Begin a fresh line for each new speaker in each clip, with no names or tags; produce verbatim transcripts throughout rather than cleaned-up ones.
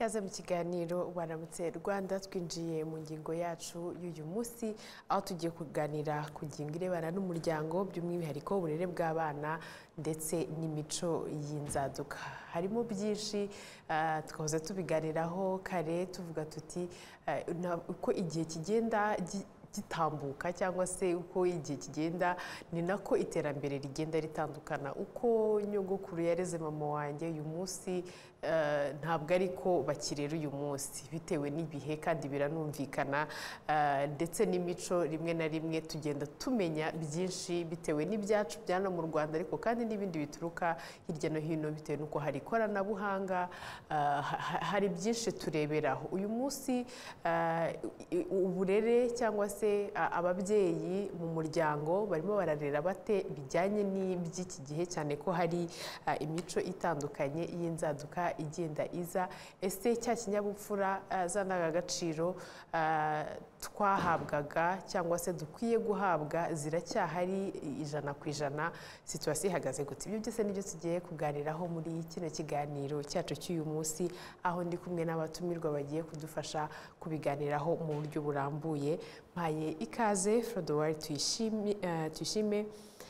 ikaze mu kiganiro Waramutse Rwanda twinjiye mu ngingo yacu y'uyu munsi aho tugiye kuganira ku ngingo irebana n'umuryango by'umwihariko uburere bw'abana ndetse n'imico y'inzaduka. Harimo byinshi uh, twahoze tubiganiraho kare tuvuga tuti uh, uko igihe kigenda gitambuka cyangwa se uko igihe kigenda ni nako iterambere rigenda ritandukana. Uko nyogokuru yareze mama wanjye uyu munsi uh, ntabwo ariko bakirera uyu munsi bitewe n'ibihe kandi biranumvikana, uh, ndetse n'imico rimwe na rimwe tugenda tumenya byinshi bitewe n'ibyacu byana mu Rwanda ariko kandi n'ibindi bituruka hirya no hino bitewe nuko hari ikoranabuhanga, uh, hari byinshi tureberaho. Uyu munsi uh, uburere cyangwa se ababyeyi mu muryango barimo bararera bate bijyanye n'iby'iki gihe, cyane ko hari uh, imico itandukanye y'inzaduka igenda iza. Ese cya kinyabupfura uh, za ndangagaciro uh, twahabwaga cyangwa se dukwiye guhabwa ziracyahari ijana ku ijana? Situasiyo ihagaze gute? Ibyo byose nibyo tugiye kuganiraho muri kino kiganiro cyacu cy'uyu munsi, aho ndi kumwe n'abatumirwa bagiye kudufasha kubiganiraho mu buryo burambuye. Mpaye ikaze Frodouard Tuyishime, uh, Tuyishime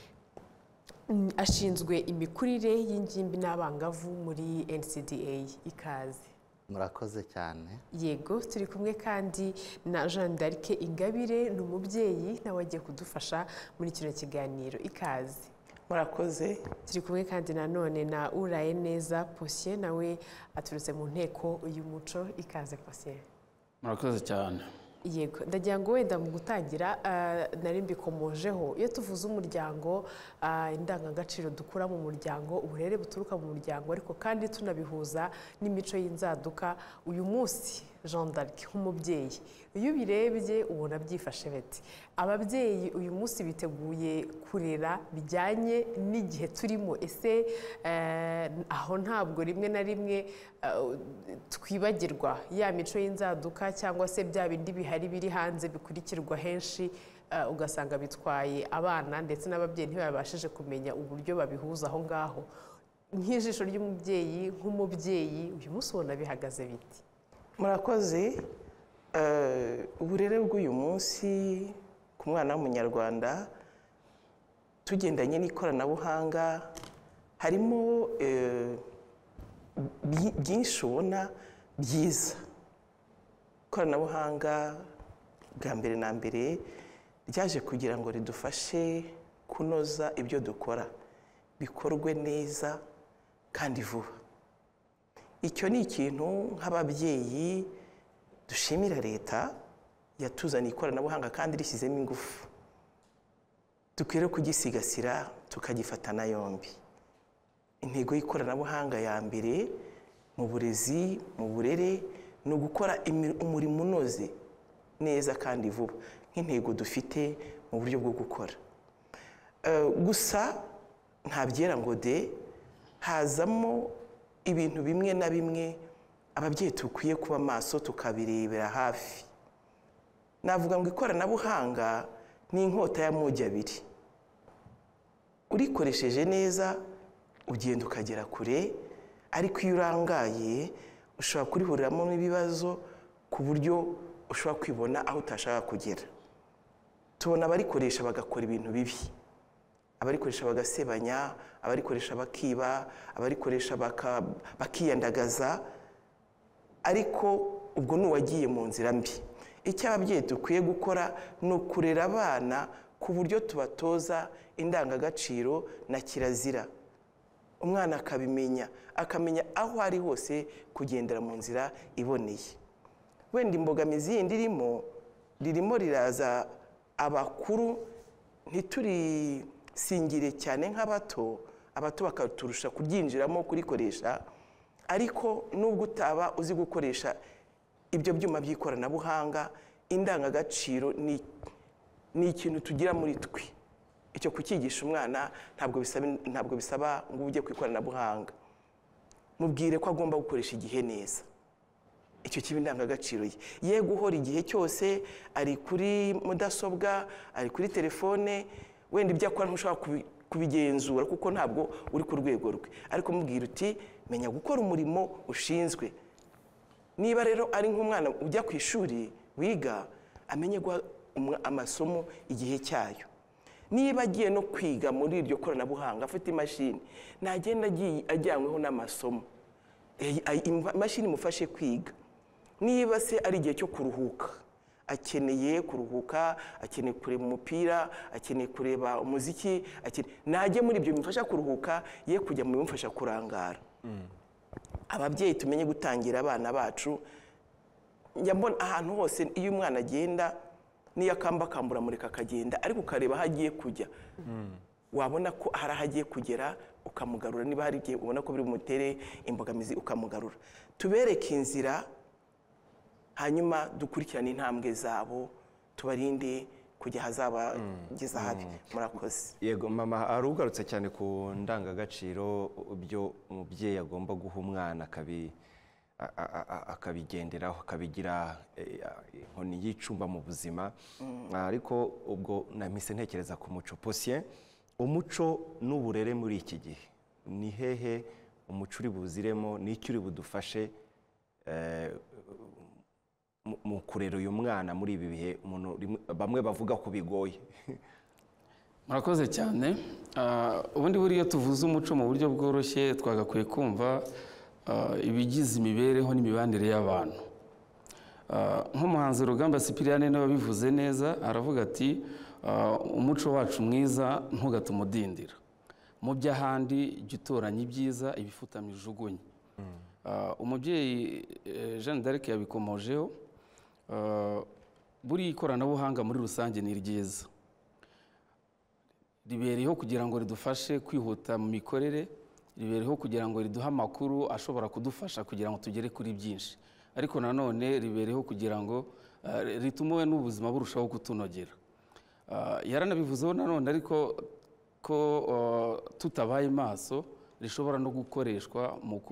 mm, ashinzwe imikurire y'ingimbi n'abangavu muri N C D A. Ikaze.
Murakoze cyane.
Yego, turi kumwe kandi na Jean d'Arc Ingabire, ni umubyeyi nawe agiye kudufasha muri kino kiganiro. Ikaze.
Murakoze.
Turi kumwe kandi nanone na Urayeneza Posien, nawe aturutse mu nteko y'umuco. Ikaze Posien.
Murakoze cyane.
Yego, ndagira ngo wenda mu gutangira uh, nari mbikomojeho, iyo tuvuze umuryango, uh, indangagaciro dukura mu muryango, uburere buturuka mu muryango, ariko kandi tunabihuza n'imico y'inzaduka. Uyu munsi Jean d'Arc nk'umubyeyi, iyo birebye ubona byifashe bete? Ababyeyi uyu munsi biteguye kurera bijyanye n'igihe turimo? Ese uh, aho ntabwo rimwe na rimwe uh, twibagirwa ya mico y'inzaduka cyangwa se bya bindi bihari biri hanze bikurikirwa henshi, uh, ugasanga bitwaye abana ndetse n'ababyeyi ntibabashije kumenya uburyo babihuza aho ngaho? Nk'ijisho ry'umubyeyi, nk'umubyeyi uyu munsi ubona bihagaze biti?
Murakoze. Uh, uburere bw'uyu munsi ku mwana w'umunyarwanda tugendanye n'ikoranabuhanga harimo uh, byinshi ubona byiza. Ikoranabuhanga bwa mbere na mbere ryaje kugira ngo ridufashe kunoza ibyo dukora bikorwe neza kandi vuba. Icyo ni ikintu nk'ababyeyi dushimira leta yatuzaniye ikoranabuhanga kandi rishyizemo ingufu. Dukwiriye kugisigasira tukagifatana yombi. Intego y'ikoranabuhanga ya mbere mu burezi, mu burere, ni ugukora umurimo unoze neza kandi vuba nk'intego dufite mu buryo bwo gukora. Uh, gusa nta byera ngo de, hazamo ibintu bimwe na bimwe ababyeyi tukwiye kuba maso tukabirebera hafi. Navuga ngo ikoranabuhanga ni inkota y'amogi abiri. Urikoresheje neza ugenda ukagera kure, ariko iyo urangaye ushobora kurihuriramo n'ibibazo ku buryo ushobora kwibona aho utashaka kugera. Tubona abarikoresha bagakora ibintu bibi, abarikoresha bagasebanya, abarikoresha bakiba, abarikoresha bakiyandagaza, ariko ubwo n'uwagiye mu nzira mbi. Icyo ababyeyi dukwiye gukora ni ukurera abana ku buryo tubatoza indangagaciro na kirazira. Umwana akabimenya, akamenya aho ari hose kugendera mu nzira iboneye. Wenda imbogamizi yindi irimo ririmo riraza abakuru ntituri singire cyane nk'abato, abato bakaturusha kuryinjiramo kurikoresha, ariko nubwo utaba uzi gukoresha ibyo byuma by'ikoranabuhanga, indangagaciro ni ni ikintu tugira muri twe. Icyo kukigisha umwana ntabwo bisaba ntabwo bisaba ngo ujye ku ikoranabuhanga. Mubwire ko agomba gukoresha igihe neza. Icyo kiba indangagaciro ye. Ye guhora igihe cyose ari kuri mudasobwa, ari kuri telefone, wenda ibyo akora ntushobora kubigenzura kuko ntabwo uri ku rwego rwe, ariko mubwira uti menya gukora umurimo ushinzwe. niba rero ari nk'umwana ujya ku ishuri wiga amenye guha amasomo igihe cyayo. Niba agiye no kwiga muri iryo koranabuhanga afite imashini nagenda agiye ajyanyweho n'amasomo, imashini imufashe kwiga. Niba se ari igihe cyo kuruhuka, akeneye kuruhuka, akeneye kureba umupira, akeneye kureba umuziki, najye muri ibyo bimufasha kuruhuka, ye kujya mu bimufasha kurangara. Ababyeyi tumenye gutangira abana bacu. Njya mbona ahantu hose iyo umwana agenda niyo akamba akambura mureka akagenda, ariko ukareba aho agiye kujya, wabona ko hari aho agiye kugera ukamugarura. Niba hari igihe ubona ko biri bumutere imbogamizi ukamugarura. Tubereke inzira, hanyuma dukurikirane intambwe zabo, tubarinde kujya hazabageza habi. Murakoze.
Yego mama, arugarutse cyane ku ndangagaciro byo umubyeyi agomba guha umwana akabi akabigenderaho, akabigira inkoni y'icumba mu buzima. Ariko ubwo namise ntekereza ku muco posien, umuco n'uburere muri iki gihe ni hehe umuco uri buziremo, n'icyo uri budufashe mu kurera uyu mwana muri ibi bihe bamwe bavuga ko bigoye?
Murakoze cyane. Ubundi buriya tuvuze umuco mu buryo bworoshye twagakwiye kumva ibigize imibereho n'imibanire y'abantu. Nk'umuhanzi Rugamba Sipiriyane nawe wabivuze neza, aravuga ati umuco wacu mwiza ntugatume udindira, mu by'ahandi jya utoranya ibyiza, ibifutamye ujugunye. Umubyeyi Jeanne d'Arc yabikomojeho. Buri ikoranabuhanga muri rusange ni ryiza, ribereyeho kugira ngo ridufashe kwihuta mu mikorere, ribereyeho kugira ngo riduhe amakuru ashobora kudufasha kugira ngo tugere kuri byinshi, ariko nanone ribereyeho kugira ngo ritume n'ubuzima burushaho kutunogera. Yaranabivuzeho nanone ariko ko tutabaye maso rishobora no gukoreshwa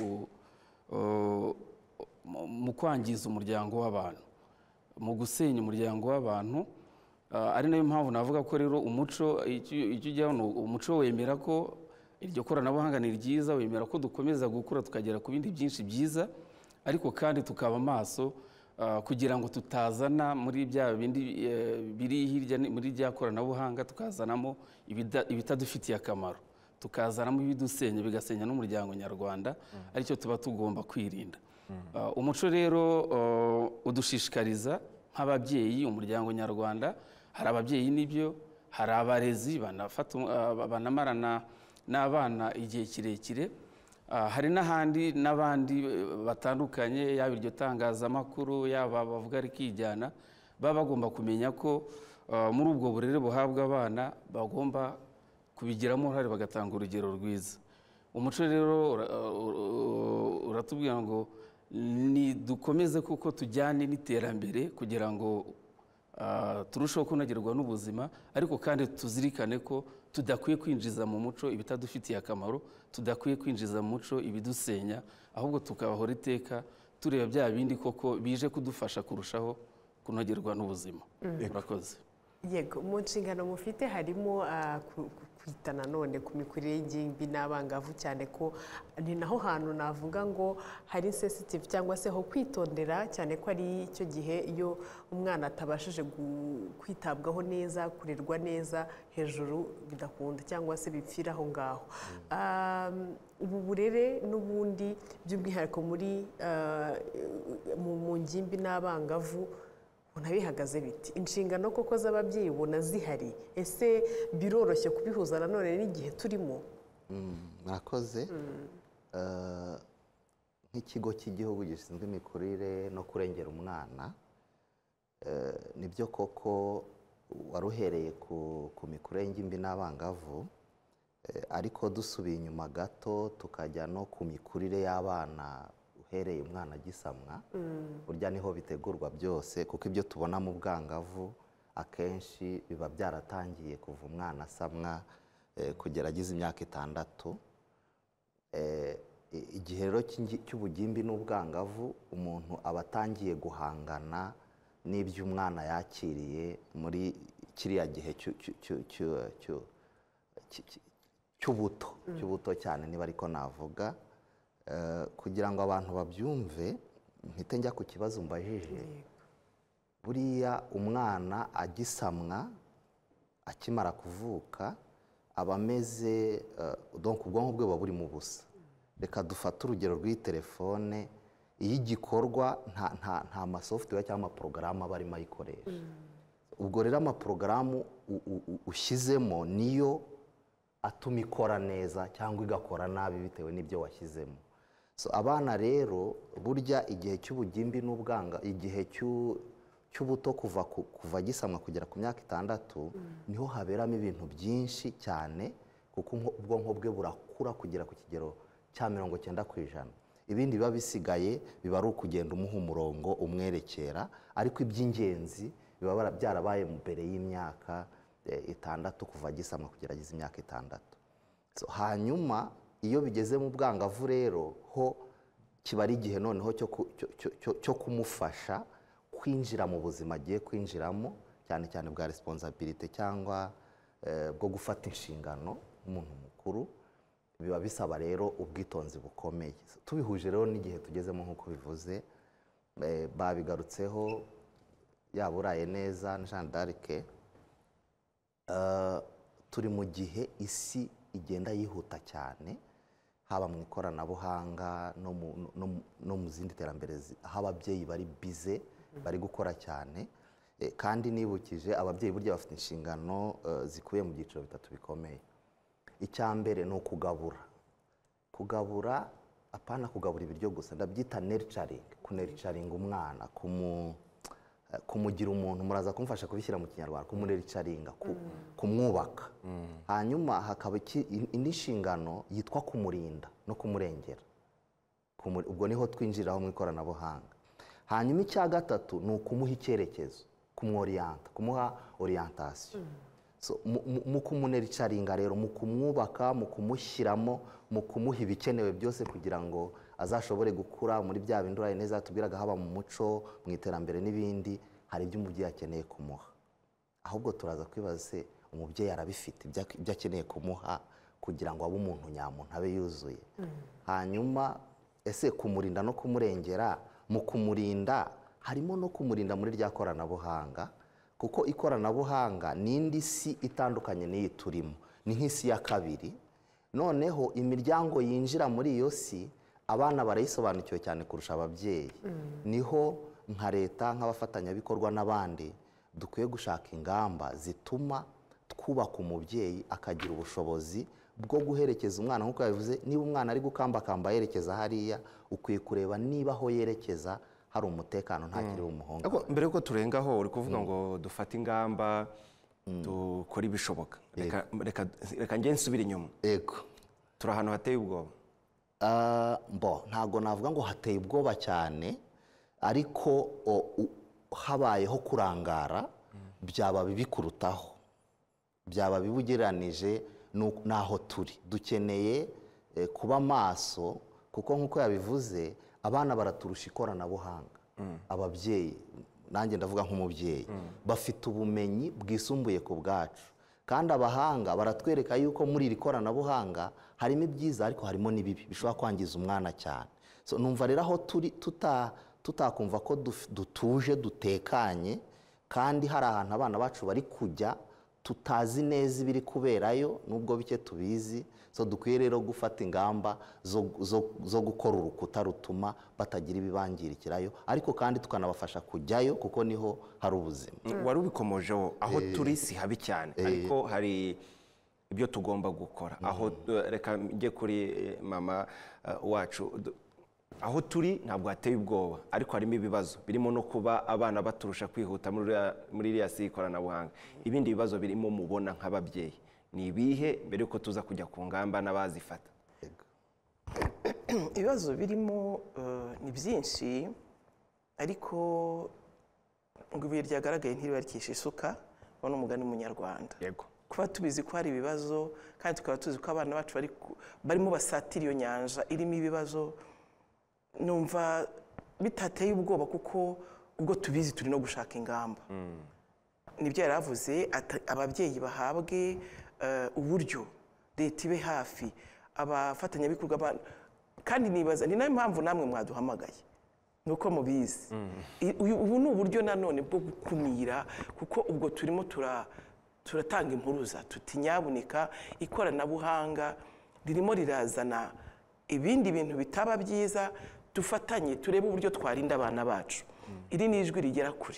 mu kwangiza umuryango w'abantu, mu gusenya umuryango w'abantu. Ari nayo mpamvu navuga ko rero umuco icyo ujyaho ni umuco wemera ko iryo koranabuhanga ni ryiza, wemera ko dukomeza gukura tukagera ku bindi byinshi byiza, ariko kandi tukaba maso kugira ngo tutazana muri bya bindi biri hirya muri rya koranabuhanga tukazanamo ibitadufitiye akamaro, tukazanamo ibidusenya bigasenya n'umuryango nyarwanda, aricyo tuba tugomba kwirinda. Umuco rero udushishikariza nk'ababyeyi, umuryango nyarwanda. Hari ababyeyi n'ibyo, hari abarezi banamarana n'abana igihe kirekire, hari n'ahandi n'abandi batandukanye, yaba iryo tangazamakuru, yaba bavuga rikijyana, baba bagomba kumenya ko muri ubwo burere buhabwa abana bagomba kubigiramo uruhare bagatanga urugero rwiza. Umuco rero uratubwira ngo ni dukomeze kuko tujyane n'iterambere kugira ngo turushaho kunogerwa n'ubuzima, ariko kandi tuzirikane ko tudakwiye kwinjiza mu muco ibitadufitiye akamaro, tudakwiye kwinjiza mu muco ibidusenya, ahubwo tukabahora iteka tureba bya bindi koko bije kudufasha kurushaho kunogerwa n'ubuzima. Murakoze.
Yego, mu nshingano mufite harimo kwita nanone ku mikurire y'ingimbi n'abangavu, cyane ko ni naho hantu navuga ngo hari sensitive cyangwa se ho kwitondera, cyane ko ari icyo gihe iyo umwana atabashije kwitabwaho neza, kurerwa neza, hejuru bidakunda cyangwa se bipfira aho ngaho. Ubu burere n'ubundi by'umwihariko muri mu ngimbi n'abangavu unabihagaze biti? Inshingano koko z'ababyeyi ubona zihari? Ese biroroshye kubihuza nanone n'igihe turimo?
Murakoze. Nk'ikigo cy'igihugu gishinzwe imikurire no kurengera umwana, nibyo koko waruhereye ku mikurire y'ingimbi n'abangavu, ariko dusubiye inyuma gato tukajya no ku mikurire y'abana uhereye umwana agisamwa, burya niho bitegurwa byose, kuko ibyo tubona mu bwangavu akenshi biba byaratangiye kuva umwana asamwa kugera agize imyaka itandatu. Igihe rero cy'ubugimbi n'ubwangavu umuntu aba atangiye guhangana n'ibyo umwana yakiriye muri kiriya gihe cy'ubuto cy'ubuto cyane, niba ariko navuga. Kugira ngo abantu babyumve, mpite njya ku kibazo mbajije buriya umwana agisamwa akimara kuvuka aba ameze donc ubwonko bwe buba buri mu busa. Reka dufate urugero rw'iyi telefone, iyo igikorwa nta nta nta masoftware cyangwa amaporogaramu aba arimo ayikoresha. Ubwo rero amaporogaramu ushyizemo niyo atuma ikora neza cyangwa igakora nabi bitewe n'ibyo washyizemo. So abana rero burya igihe cy'ubugimbi n'ubwanga, igihe cy'ubuto kuva kuva gisamwa kugera ku myaka itandatu niho haberamo ibintu byinshi cyane, kuko ubwonko bwe burakura kugera ku kigero cya mirongo cyenda ku ijana. Ibindi biba bisigaye biba ari ukugenda umuha umurongo umwerekera, ariko iby'ingenzi biba byarabaye mbere y'imyaka itandatu kuva gisamwa kugera agize imyaka itandatu. So hanyuma iyo bigeze mu bwangavu rero ho kiba ari igihe noneho cyo kumufasha kwinjira mu buzima agiye kwinjiramo, cyane cyane bwa responsibility cyangwa bwo gufata inshingano umuntu mukuru. Biba bisaba rero ubwitonzi bukomeye. Tubihuje rero n'igihe tugezemo nk'uko bivuze, babigarutseho yaba uraye neza na Jeanne d'Arc, turi mu gihe isi igenda yihuta cyane, haba mu ikoranabuhanga no mu zindi terambere, aho ababyeyi bari bize bari gukora cyane. Kandi nibukije ababyeyi burya bafite inshingano zikubiye mu byiciro bitatu bikomeye. Icya mbere ni ukugabura. Kugabura apana kugabura ibiryo gusa, ndabyita nurturing, kunurturing umwana, kumugira umuntu, muraza kumfasha kubishyira mu Kinyarwanda, kumurericaringa, kumwubaka. Hanyuma hakaba indi nshingano yitwa kumurinda no kumurengera. Ubwo niho twinjiraho mu ikoranabuhanga. Hanyuma icya gatatu ni ukumuha icyerekezo, kumworiyanta, kumuha orientation. So mu kumunericaringa rero, mu kumwubaka, mu kumushyiramo, mu kumuha ibikenewe byose kugira ngo azashobore gukura muri bya bindi uraye neza tubwiraga, haba mu muco, mu iterambere n'ibindi, hari ibyo umubyeyi akeneye kumuha. Ahubwo turaza kwibaza se umubyeyi arabifite ibyo akeneye kumuha kugira ngo abe umuntu nyamuntu, abe yuzuye. Hanyuma ese kumurinda no kumurengera, mu kumurinda harimo no kumurinda muri rya koranabuhanga, kuko ikoranabuhanga n'indi si itandukanye n'iyi turimo, ni nk'isi ya kabiri. Noneho imiryango yinjira muri iyo si abana barayisobanukiwe cyane kurusha ababyeyi. Niho nka leta, nk'abafatanyabikorwa n'abandi dukwiye gushaka ingamba zituma twubaka umubyeyi akagira ubushobozi bwo guherekeza umwana. Nk'uko yabivuze, niba umwana ari gukambakamba yerekeza hariya, ukwiye kureba niba aho yerekeza hari umutekano, ntakiri umuhonga.
Mbere yuko turengaho, uri kuvuga ngo dufate ingamba, dukora ibishoboka. Reka njye nsubire inyuma.
Yego.
Turi ahantu hateye ubwoba.
Mbo ntabwo navuga ngo hateye ubwoba cyane, ariko habayeho kurangara byaba bibi kurutaho, byaba bibi ugereranije n'aho turi. Dukeneye kuba maso, kuko nk'uko yabivuze abana baraturusha ikoranabuhanga. Ababyeyi, nanjye ndavuga nk'umubyeyi, bafite ubumenyi bwisumbuye ku bwacu, kandi abahanga baratwereka yuko muri iri koranabuhanga harimo ibyiza ariko harimo n'ibibi bishobora kwangiza umwana cyane. So numva rero aho turi tutakumva ko dutuje dutekanye, kandi hari ahantu abana bacu bari kujya tutazi neza ibiri kuberayo, nubwo bike tubizi. So dukwiye rero gufata ingamba zo gukora urukuta rutuma batagira ibibangirikirayo, ariko kandi tukanabafasha kujyayo kuko niho hari ubuzima.
Wari ubikomojeho, aho turi si habi cyane, ariko hari ibyo tugomba gukora. Aho reka njye kuri mama wacu, aho turi ntabwo hateye ubwoba, ariko harimo ibibazo birimo no kuba abana baturusha kwihuta muri iriya si ikoranabuhanga. Ibindi bibazo birimo mubona nk'ababyeyi ni ibihe, mbere yuko tuza kujya ku ngamba n'abazifata?
Ibibazo birimo ni byinshi, ariko ngo ibuye ryagaragaye ntiribarikisha isuka, uwo ni umugani munyarwanda.
Yego.
Kuba tubizi ko hari ibibazo, kandi tukaba tuzi ko abana bacu barimo basatira iyo nyanja irimo ibibazo, numva bitateye ubwoba, kuko ubwo tubizi turi no gushaka ingamba. Nibyo yari avuze, ababyeyi bahabwe uburyo, leta ibe hafi, abafatanyabikorwa. Kandi nibaza ni nayo mpamvu namwe mwaduhamagaye, nuko mubizi I- uyu- ubu ni uburyo nanone bwo gukumira kuko ubwo turimo tura turatanga impuruza tuti nyabuneka ikoranabuhanga ririmo rirazana ibindi bintu bitaba byiza dufatanye turebe uburyo twarinda abana bacu iri ni ijwi rigera kure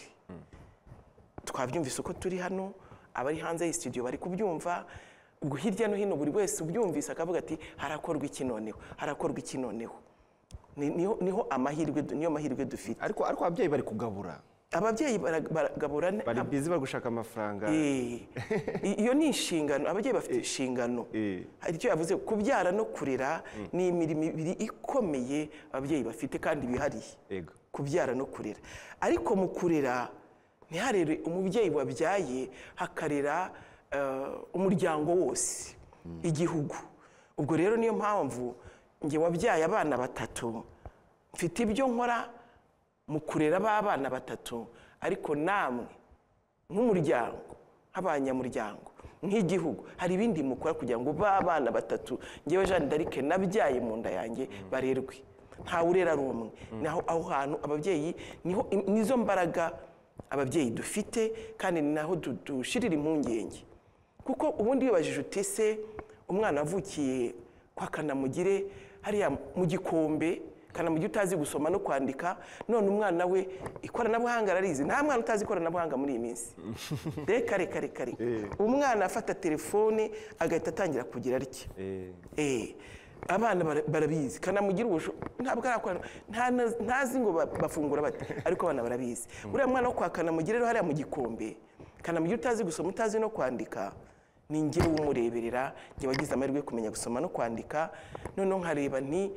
twabyumvise uko turi hano abari hanze y'i studio bari kubyumva ubwo hirya no hino buri wese ubyumvise akavuga ati harakorwa iki noneho harakorwa iki noneho Ni- niho niho amahirwe du- niyo mahirwe dufite
ariko ariko ababyeyi bari kugabura
ababyeyi bara- baragabura ne-
bari bizi bari gushaka amafaranga
Eh, i- iyo ni inshingano ababyeyi bafite inshingano
Eh.
hari icyo yavuze kubyara no kurera ni imirimo ibiri ikomeye ababyeyi bafite kandi bihariye
yego
kubyara no kurera ariko mu kurera ntiharere umubyeyi wabyaye hakarera eh, umuryango wose igihugu ubwo rero niyo mpamvu njye wabyaye abana batatu mfite ibyo nkora mu kurera b'abana batatu ariko namwe nk'umuryango nk'abanyamuryango nk'igihugu hari ibindi mukora kugira ngo b'abana batatu ngewe Jeanne d'Arc nabyaye mu nda yanjye barerwe ntawe urera ari umwe naho aho hantu ababyeyi niho nizo mbaraga ababyeyi dufite kandi ni naho du- dushirira impungenge kuko ubundi wibajije uti se umwana avukiye kwa Kanamugire hariya mu gikombe Kanamugire utazi gusoma no kwandika none umwana we ikoranabuhanga ararizi nta mwana utazi ikoranabuhanga muri iyi minsi reka reka reka reka umwana afata telefone agahita atangira kugira atya
Eh,
eh abana bara- barabizi Kanamugire ubusho ntabwo arakora nta na- ntazi ngo ba- bafungura bate ariko abana barabizi uriya mwana wo kwa Kanamugire rero hariya mu gikombe Kanamugire utazi gusoma utazi no kwandika ni njyewe umureberera njye wagize amahirwe yo kumenya gusoma no kwandika noneho nkareba nti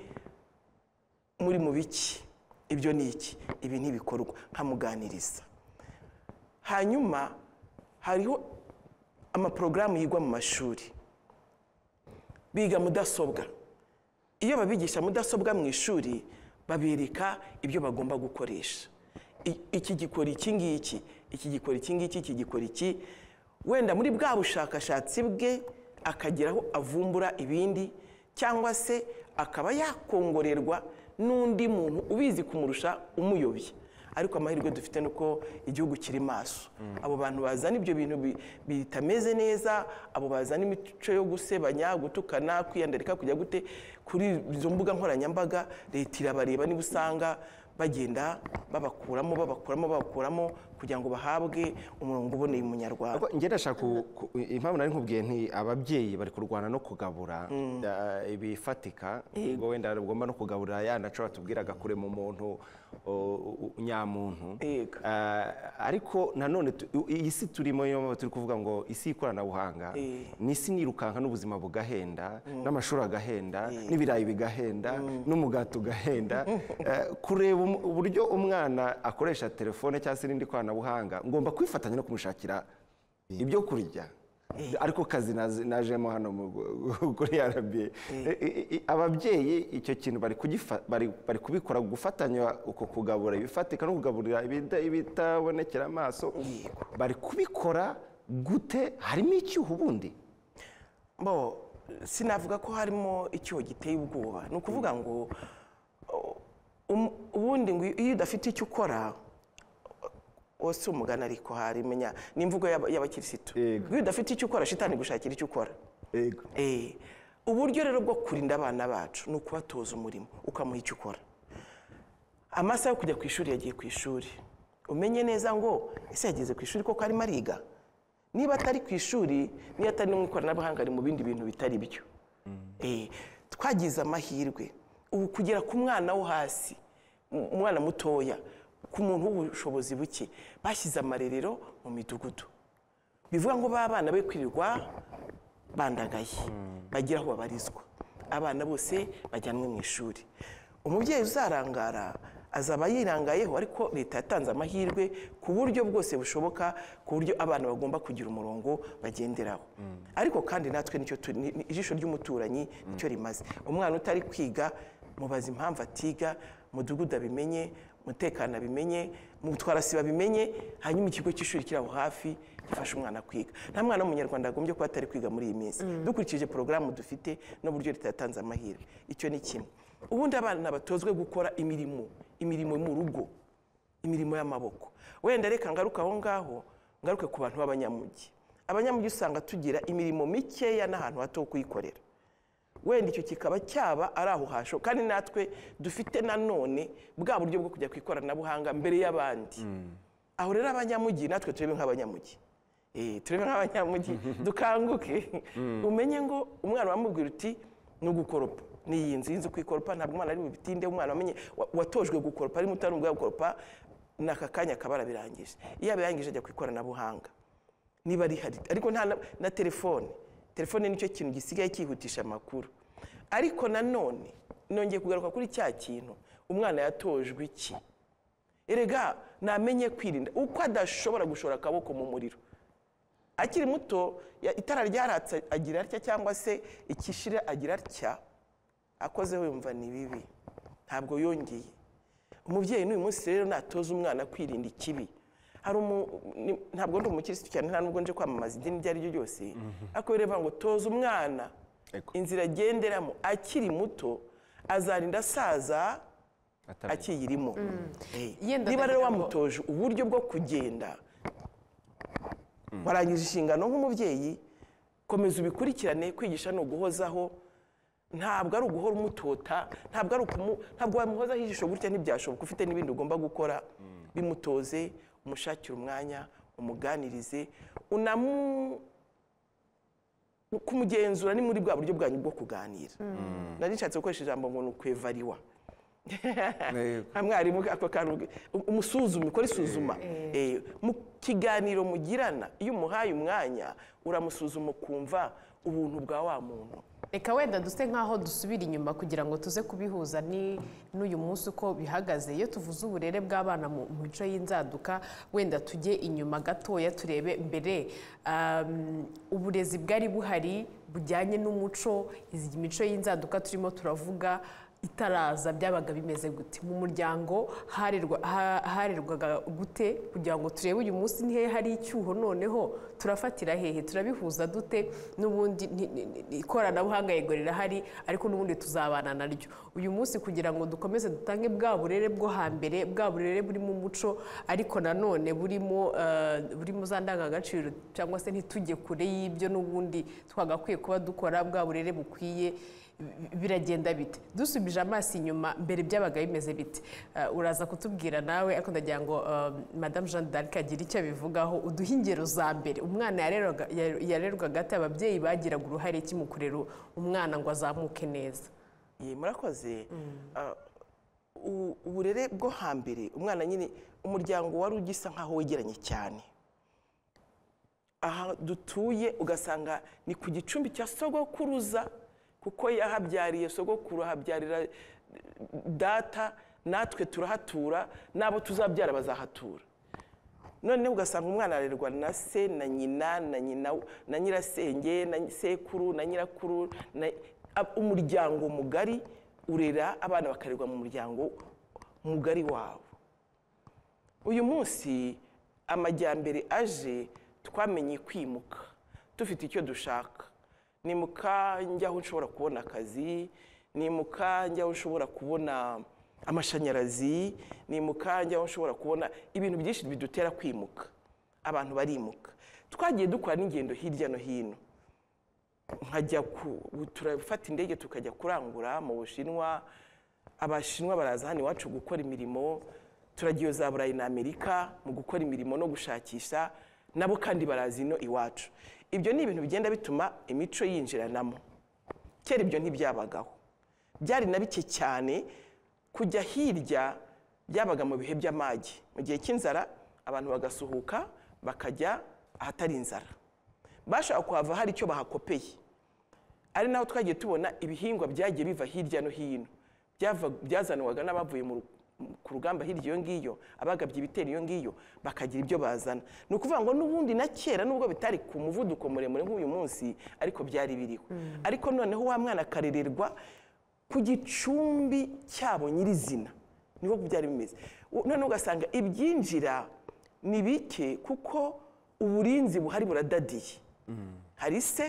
muri mu biki ibyo ni iki ibi ntibikorwa nkamuganiriza hanyuma hariho amaporogaramu yigwa mu mashuri biga mudasobwa iyo babigisha mudasobwa mu ishuri babereka ibyo bagomba gukoresha I- iki gikora iki ngiki iki gikora iki ngiki iki gikora iki wenda muri bwa bushakashatsi bwe akageraho avumbura ibindi cyangwa se akaba yakongorerwa n'undi muntu ubizi kumurusha umuyobye ariko amahirwe dufite nuko igihugu kiri maso abo bantu bazana ibyo bintu bi- bitameze neza abo bazana imico yo gusebanya gutukana kwiyandarika kujya gute kuri izo mbuga nkoranyambaga leta irabareba niba usanga bagenda babakuramo babakuramo babakuramo kugira ngo bahabwe umurongo uboneye umunyarwanda
ariko njye ndashaka ku- ku- impamvu nari nkubwiye nti ababyeyi bari kurwana no kugabura eh, ibifatika ubwo wenda ugomba no kugaburira ya naco batubwiraga kurema umuntu o- u- nyamuntu
Yego.
Eh, ariko nanone tu- u- iyi si turimo yo mpamvu turi kuvuga ngo isi y'ikoranabuhanga
Eh.
ni isi nirukanka n'ubuzima bugahenda n'amashuri agahenda n'ibirayi bigahenda n'umugati ugahenda Eh, kureba um- uburyo umwana akoresha telefone cyangwa se n'indi koranabuhanga ngomba kwifatanya no kumushakira ibyo kurya ariko kazi nazi- najemo hano mu- kuri R B A I- i- ababyeyi icyo kintu bari kugifa- bari bari kubikora gufatanya uko kugabura ibifatika no kugaburira ibida- ibitabonekera amaso bari kubikora gute harimo icyuho ubundi
bo sinavuga ko harimo icyuho giteye ubwoba ni ukuvuga ngo o, um- ubundi ngo iyo udafite icyo ukora wose umugana ariko hari menya ni imvugo y'aba- y'abakirisitu
Yego.
iyo udafite icyo ukora shitani gushakira icyo ukora
yego
Eh, uburyo rero bwo kurinda abana bacu ni ukubatoza umurimo ukamuha icyo ukora amasaha yo kujya ku ishuri yagiye ku ishuri umenye neza ngo ese yageze ku ishuri koko arimo ariga niba atari ku ishuri niyo atari no mu ikoranabuhanga ari mu bindi bintu bitari byo Eh, twagize amahirwe ubu kugera ku mwana wo hasi mu- umwana mutoya ku muntu w'ubushobozi buke bashyize amarerero mu midugudu bivuga ngo ba bana be kwirirwa bandagaye bagira aho babarizwa abana bose bajyanwe mu ishuri umubyeyi uzarangara azaba yirangayeho ariko leta yatanze amahirwe ku buryo bwose bushoboka ku buryo abana bagomba kugira umurongo bagenderaho ariko kandi natwe nicyo tu- ni- ni- ijisho ry'umuturanyi nicyo rimaze umwana utari kwiga mubaza impamvu atiga mudugudu abimenye umutekano abimenye mutwarasiba abimenye hanyuma ikigo cy'ishuri kiri aho hafi gifasha umwana kwiga nta mwana w'umunyarwanda agombye kuba atari kwiga muri iyi minsi dukurikije porogaramu dufite n'uburyo leta yatanze amahirwe icyo ni kimwe ubundi abana batozwe gukora imirimo imirimo mu rugo, imirimo y'amaboko. Wenda reka ngaruka aho ngaho, ngaruke ku bantu b'abanyamujyi. Abanyamujyi usanga tugira imirimo mikeya n'ahantu hato kuyikorera. Wenda icyo kikaba cyaba ari aho hasho, kandi natwe dufite nanone bwa buryo bwo kujya ku ikoranabuhanga mbere y'abandi. Aho rero abanyamujyi natwe turebe nk'abanyamujyi. Eh, turebe nk'abanyamujyi dukanguke, umenye ngo umwana wamubwira uti ni ugukoropa. Ni iyi nzu y'inzu kwikoropa, ntabwo umwana ari bubitinde, umwana wamenye watojwe gukoropa, ari muto n'ubwo gukoropa n'aka kanya kabara birangije. Iyo abirangije ajya ku ikoranabuhanga niba ari hari, ariko nta na telefone. Telefone nicyo kintu gisigaye cyihutisha amakuru. Ariko nanone nongeye kugaruka kuri cya kintu, umwana yatojwe iki? Erega namenye kwirinda uko adashobora gushora akaboko mu muriro. Akiri muto itara ryaratse agira atya, cyangwa se ikishira agira atya, akoze wumva ni bibi, ntabwo yongeye. Umubyeyi n'uyu munsi rero natoza umwana kwirinda ikibi. Hari ntabwo ndi umukirisitu cyane, nta nubwo nje kwamamaza idini iryo ari ryo ryose, ariko rero ngo toza umwana inzira agenderamo akiri muto, azarinda asaza akiyirimo. Niba rero wamutoje uburyo bwo kugenda, warangije inshingano nk'umubyeyi, komeza ubikurikirane. Kwigisha ni uguhozaho, ntabwo ari uguhora umutota, ntabwo ari ukumu ntabwo wamuhozaho ijisho gutya ntibyashoboka. Ufite n'ibindi ugomba gukora, bimutoze, umushakira umwanya, umuganirize, unamu kumugenzura. Ni muri bwa buryo bwanyu bwo kuganira. Nari nshatse gukoresha ijambo ngo ni ukwevariwa. Mwarimu ako kantu umusuzuma, ukora isuzuma mu kiganiro mugirana. Iyo umuhaye umwanya uramusuzuma ukumva ubuntu bwa wa muntu.
Reka wenda duse nk'aho dusubira inyuma kugira ngo tuze kubihuza n'uyu munsi uko bihagaze. Iyo tuvuze uburere bw'abana mu mico y'inzaduka, wenda tujye inyuma gatoya turebe mbere uburezi bwari buhari bujyanye n'umuco. Izi mico y'inzaduka turimo turavuga itaraza byabaga bimeze gute mu muryango? Harerwaga gute kugira ngo turebe uyu munsi ni hehe hari icyuho, noneho turafatira hehe, turabihuza dute? N'ubundi ikoranabuhanga yego rirahari, ariko n'ubundi tuzabana naryo. Uyu munsi kugira ngo dukomeze dutange bwa burere bwo hambere, bwa burere burimo umuco, ariko nanone burimo burimo za ndangagaciro, cyangwa se ntitujye kure y'ibyo n'ubundi twagakwiye kuba dukora, bwa burere bukwiye, biragenda bite? Dusubije amaso inyuma, mbere byabaga bimeze bite? Uraza kutubwira nawe, ariko ndagira ngo Madame Jeanne d'Arc agira icyo abivugaho. Uduhe ingero za mbere umwana yarerwaga ate, ababyeyi bagiraga uruhare ki mu kurera umwana ngo azamuke neza?
Murakoze. Uburere bwo hambere, umwana nyine umuryango wari ugisa nkaho wegeranye cyane. Aha dutuye ugasanga ni ku gicumbi cya sogokuruza, kuko yahabyariye sogokuru, habyarira data, natwe turahatura, n'abo tuzabyara bazahatura. Noneho ugasanga umwana arerwa na se na nyina na nyina na nyirasenge na sekuru na nyirakuru. Umuryango mugari urera abana, bakarerwa mu muryango mugari wabo. Uyu munsi amajyambere aje, twamenye kwimuka dufite icyo dushaka. Nimuka njyaho nshobora kubona akazi, nimuka njyaho nshobora kubona amashanyarazi, nimuka njyaho nshobora kubona ibintu byinshi bidutera kwimuka. Abantu barimuka. Twagiye dukora n'ingendo hirya no hino, nkajya turafata indege tukajya kurangura mu Bushinwa. Abashinwa baraza hano iwacu gukora imirimo, turagiye za Burayi na Amerika mu gukora imirimo no gushakisha, nabo kandi barazi ino iwacu. Ibyo ni ibintu bigenda bituma imico yinjiranamo. Kera ibyo ntibyabagaho, byari na bike cyane. Kujya hirya byabaga mu bihe by'amagi, mu gihe cy'inzara abantu bagasuhuka bakajya ahatari inzara. Bashaka kuhava hari icyo bahakopeye. Ari naho twagiye tubona ibihingwa byagiye biva hirya no hino, byazanwaga n'abavuye mu ku rugamba hirya iyo ngiyo, abagabye ibitero iyo ngiyo, bakagira ibyo bazana. Ni ukuvuga ngo n'ubundi na kera nubwo bitari ku muvuduko muremure nk'uyu munsi, ariko byari biriho. Ariko noneho wa mwana akarererwa ku gicumbi cyabo nyirizina, niho byari bimeze. Noneho ugasanga ibyinjira ni bike, kuko uburinzi buhari buradadiye. Hari se,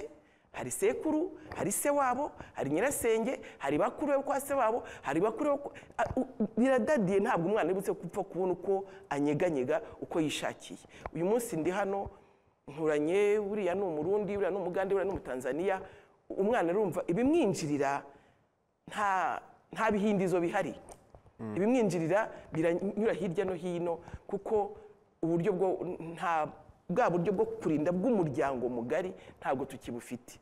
hari sekuru, hari se wabo, hari nyirasenge, hari bakuru be kwa se wabo, hari bakuru be biradadiye. Ntabwo umwana yibutse gupfa kubona uko anyeganyega uko yishakiye. Uyu munsi ndi hano nturanye, buriya ni Umurundi, buriya ni Umugande, buriya ni Umutanzaniya. Umwana arumva ibimwinjirira nta nta bihindizo bihari. Ibimwinjirira biranyura hirya no hino, kuko uburyo bwo nta bwa buryo bwo kurinda bw'umuryango mugari ntabwo tukibufite.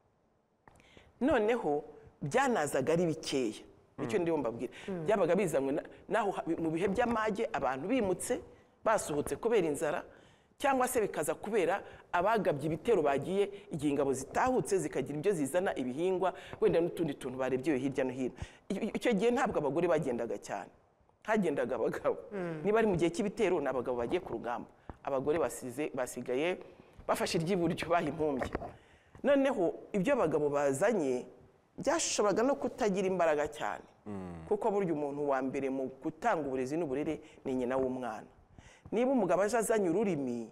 Noneho byanazaga ari bikeya, icyo ndiyo mbabwira. Byabaga bizanywe naho mu bihe by'amage, abantu bimutse basohotse kubera inzara, cyangwa se bikaza kubera abagabye ibitero bagiye igihe ingabo zitahutse zikagira ibyo zizana ibihingwa, wenda n'utundi tuntu barebye hirya no hino. Icyo gihe ntabwo abagore bagendaga cyane, hagendaga abagabo. Niba ari mu gihe cy'ibitero, ni abagabo bagiye ku rugamba, abagore basize basigaye bafashe iry'iburyo bahimpumbye. Noneho ibyo abagabo bazanye byashoboraga no kutagira imbaraga cyane, kuko burya umuntu wa mbere mu gutanga uburezi n'uburere ni nyina w'umwana. Niba umugabo aje azanye ururimi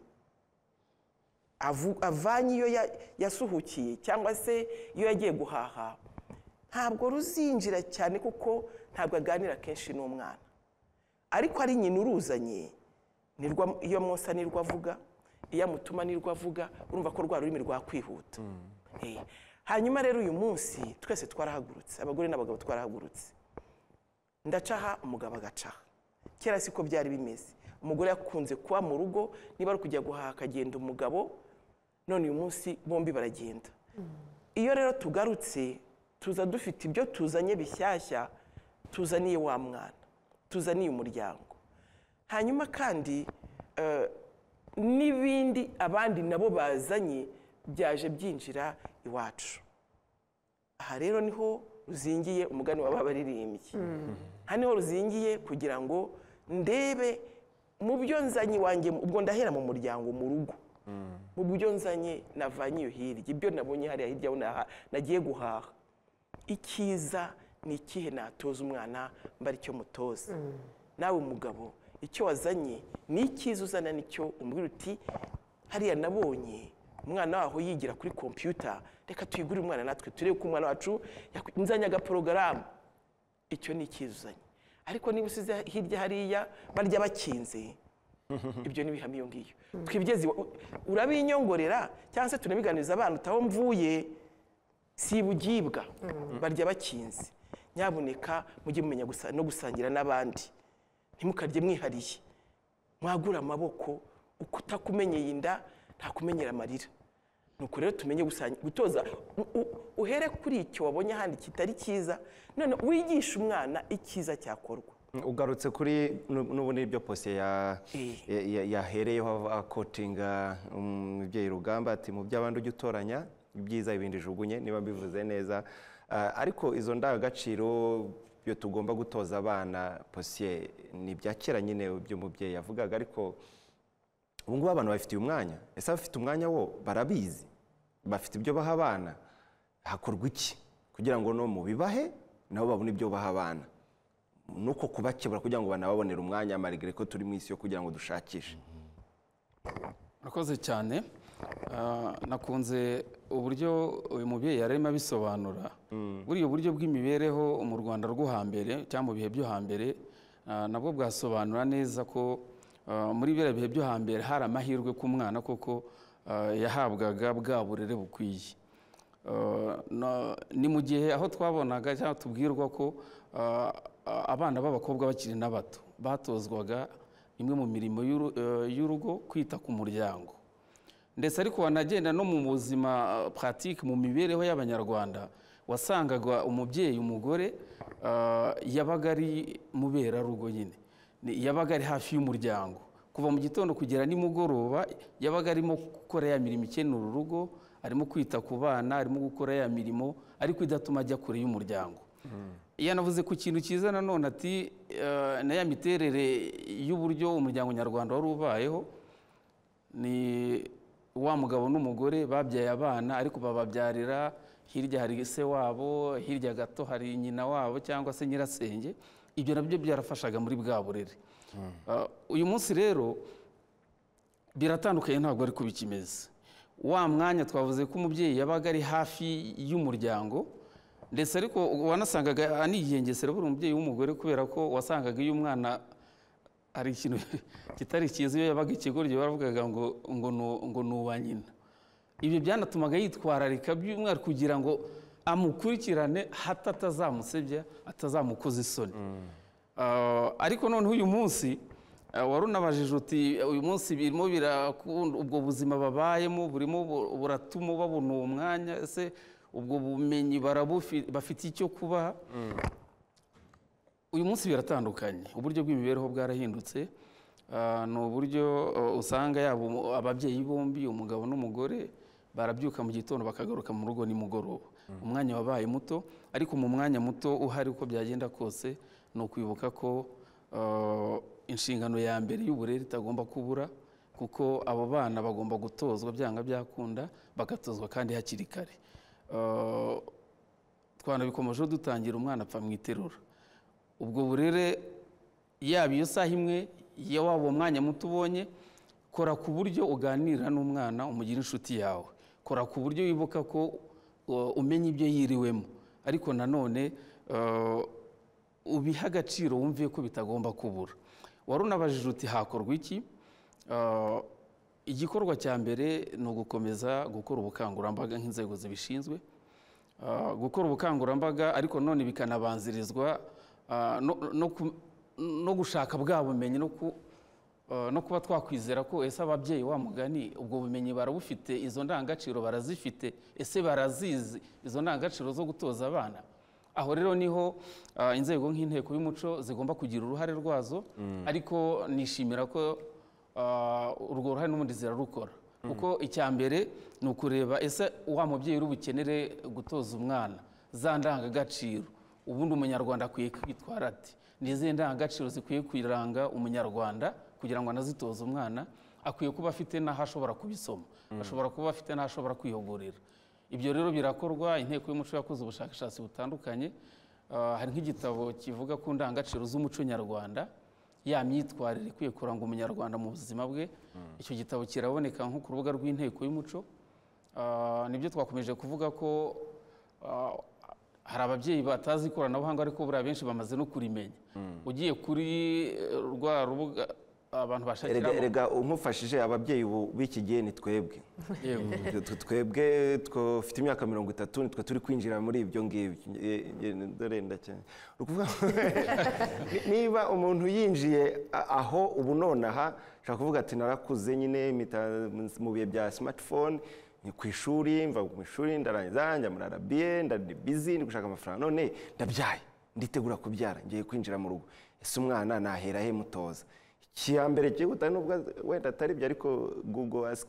avanye iyo yasuhukiye cyangwa se iyo yagiye guhaha, ntabwo ruzinjira cyane, kuko ntabwo aganira kenshi n'umwana. Ariko ari nyina uruzanye, iyo mwosa nirwo avuga, iyo amutuma nirwo avuga, urumva ko rwa rurimi rwakwihuta. Hanyuma rero uyu munsi twese twarahagurutse, abagore n'abagabo twarahagurutse. Ndacaha, umugabo agacaha. Kera siko byari bimeze. Umugore yakunze kuba mu rugo, niba ari kujya guhaha akagenda umugabo, none uyu munsi bombi baragenda. Iyo rero tugarutse, tuza dufite ibyo tuzanye bishyashya, tuzaniye wa mwana, tuzaniye umuryango. Hanyuma kandi n'ibindi abandi nabo bazanye byaje byinjira iwacu. Aha rero niho ruzingiye umugani w'abaririmbyi. Aha niho ruzingiye kugira ngo ndebe mu byo nzanye iwanjye, ubwo ndahera mu muryango, mu rugo, mu byo nzanye navanye iyo hirya, ibyo nabonye hariya hirya nagiye guhaha. Icyiza ni ikihe natoza umwana mba ari cyo mutoza. Nawe umugabo, icyo wazanye ni icyiza uzana, nicyo umubwira uti hariya nabonye umwana waho yigira kuri kompiyuta, reka tuyigurire umwana natwe turebe ko umwana wacu nzanye agaporogaramu. Icyo ni icyiza uzanye. Ariko niba usize hirya hariya barya bakinze, ibyo nibihame iyo ngiyo. Twibigeze urabinyongorera, cyangwa se tunabiganiriza abana utaho mvuye si bugibwa, barya bakinze. Nyabuneka mujye mumenya no gusangira n'abandi, ntimukarye mwihariye. Mwagura amaboko, utakumenyeye inda ntakumenyera amarira. Nuko rero tumenye gutoza, uhere kuri icyo wabonye ahandi kitari cyiza, none wigisha umwana icyiza cyakorwa.
Ugarutse kuri n'ubundi ibyo Posiyeri yahereyeho akotinga umubyeyi Rugamba, ati mu by'abandi ujya utoranya ibyiza ibindi jugunye, niba mbivuze neza. Ariko izo ndangagaciro byo tugomba gutoza abana, Posiyeri, ni ibya kera nyine by'umubyeyi yavugaga, ariko ubu ngubu abantu bafitiye umwanya. Ese abafite umwanya wo barabizi, bafite ibyo baha abana? Hakorwa iki kugira ngo no mu bibahe nabo babone ibyo baha abana? Nuko kubakebura kugira ngo banababonere umwanya, marigere ko turi mu isi yo kugira ngo dushakishe.
Murakoze cyane. Nakunze uburyo uyu mubyeyi yarimo abisobanura. Buriya buryo bw'imibereho mu Rwanda rwo hambere cyangwa mu bihe byo hambere, nabwo bwasobanura neza ko muri biriya bihe byo hambere hari amahirwe ku mwana koko yahabwaga bwa burere bukwiye. Ni mu gihe aho twabonaga cyangwa tubwirwa ko abana b'abakobwa bakiri n'abato batozwaga imwe mu mirimo y'urugo, kwita ku muryango. Ndetse ariko wanagenda no mu buzima pratique, mu mibereho y'Abanyarwanda, wasangaga umubyeyi, umugore yabaga ari muberarugo nyine, yabaga ari hafi y'umuryango. Kuva mu gitondo kugera nimugoroba yabaga arimo gukora ya mirimo ikenura urugo, arimo kwita ku bana, arimo gukora ya mirimo, ariko idatuma ajya kure y'umuryango. Iyo navuze ku kintu cyiza nanone ati na ya miterere y'uburyo umuryango nyarwanda wari ubayeho, ni wa mugabo n'umugore babyaye abana, ariko bababyarira hirya hari se wabo, hirya gato hari nyina wabo cyangwa se nyirasenge. Ibyo nabyo byarafashaga muri bwa burere. Uyu munsi rero biratandukanye, ntabwo ari kubikimeze. wa mwanya twavuze ko umubyeyi yabaga ari hafi y'umuryango ndetse ariko wanasangaga anigengesera buri umubyeyi w'umugore kubera ko wasangaga iyo umwana ari ikintu kitari cyiza iyo yabaga ikigoryi baravugaga ngo ngo ngo ni uwa nyina. Ibyo byanatumaga yitwararika by'umwihariko kugira ngo amukurikirane hato atazamusebya atazamukoza isoni. Ariko noneho uyu munsi wari unabajije uti uyu munsi birimo birakunda ubwo buzima babayemo burimo buratuma babona uwo mwanya ese ubwo bumenyi bafite icyo kubaha. Uyu munsi biratandukanye, uburyo bw'imibereho bwarahindutse. Ni uburyo usanga yaba ababyeyi bombi umugabo n'umugore barabyuka mu gitondo bakagaruka mu rugo nimugoroba. Umwanya wabaye muto, ariko mu mwanya muto uhari uko byagenda kose ni ukwibuka ko inshingano ya mbere y'uburere itagomba kubura, kuko abo bana bagomba gutozwa byanga byakunda, bagatozwa kandi hakiri kare. Twanabikomejeho dutangira umwana apfa mu iterura. Ubwo burere yaba iyo saha imwe iyo waba umwanya muto ubonye, kora ku buryo uganira n'umwana umugira inshuti yawe, kora ku buryo wibuka ko umenya ibyo yiriwemo, ariko nanone ubiha agaciro wumviye ko bitagomba kubura. Wari unabajije uti hakorwa iki? Igikorwa cya mbere ni ugukomeza gukora ubukangurambaga nk'inzego zibishinzwe, gukora ubukangurambaga ariko none bikanabanzirizwa no gushaka bwa bumenyi no kuba twakwizera ko ese ababyeyi wa mugani ubwo bumenyi barabufite, izo ndangagaciro barazifite, ese barazizi izo ndangagaciro zo gutoza abana. Aho rero niho inzego nk'inteko y'umuco zigomba kugira uruhare rwazo, ariko nishimira ko urwo ruhare n'ubundi zirarukora, kuko icya mbere ni ukureba ese wa mubyeyi uri bukenere gutoza umwana za ndangagaciro, ubundi umunyarwanda akwiye kwitwara ati, n'izihe ndangagaciro zikwiye kwiranga umunyarwanda kugira ngo anazitoze umwana. Akwiye kuba afite n'aho ashobora kubisoma, ashobora kuba afite n'aho ashobora kwihugurira. Ibyo rero birakorwa. Inteko y'umuco yakoze ubushakashatsi butandukanye. Hari nk'igitabo kivuga ku ndangagaciro z'umuco nyarwanda, ya myitwarire ikwiye kuranga umunyarwanda mu buzima bwe. Icyo gitabo kiraboneka nko ku rubuga rw'inteko y'umuco. Nibyo twakomeje kuvuga ko hari ababyeyi batazi ikoranabuhanga, ariko buriya benshi bamaze no kurimenya. Ugiye kuri rwa rubuga abantu bashakira
erega umufashije ababyeyi b'iki gihe ni twebwe twebwe twafite imyaka mirongo itatu nitwe turi kwinjira muri ibyo ngibyo. Dore ndacyane niba umuntu yinjiye aho ubu nonaha ashaka kuvuga ati narakuze nyine mu bihe bya smartphone, ni ku ishuri, mva mu ishuri ndarangiza njya muri arabiye, ndari busy ndi gushaka amafaranga, none ndabyaye nditegura kubyara ngiye kwinjira mu rugo, ese umwana nahera he mutoza? Ikiyambere cyihuta nubwo wenda atari byo, ariko Google ask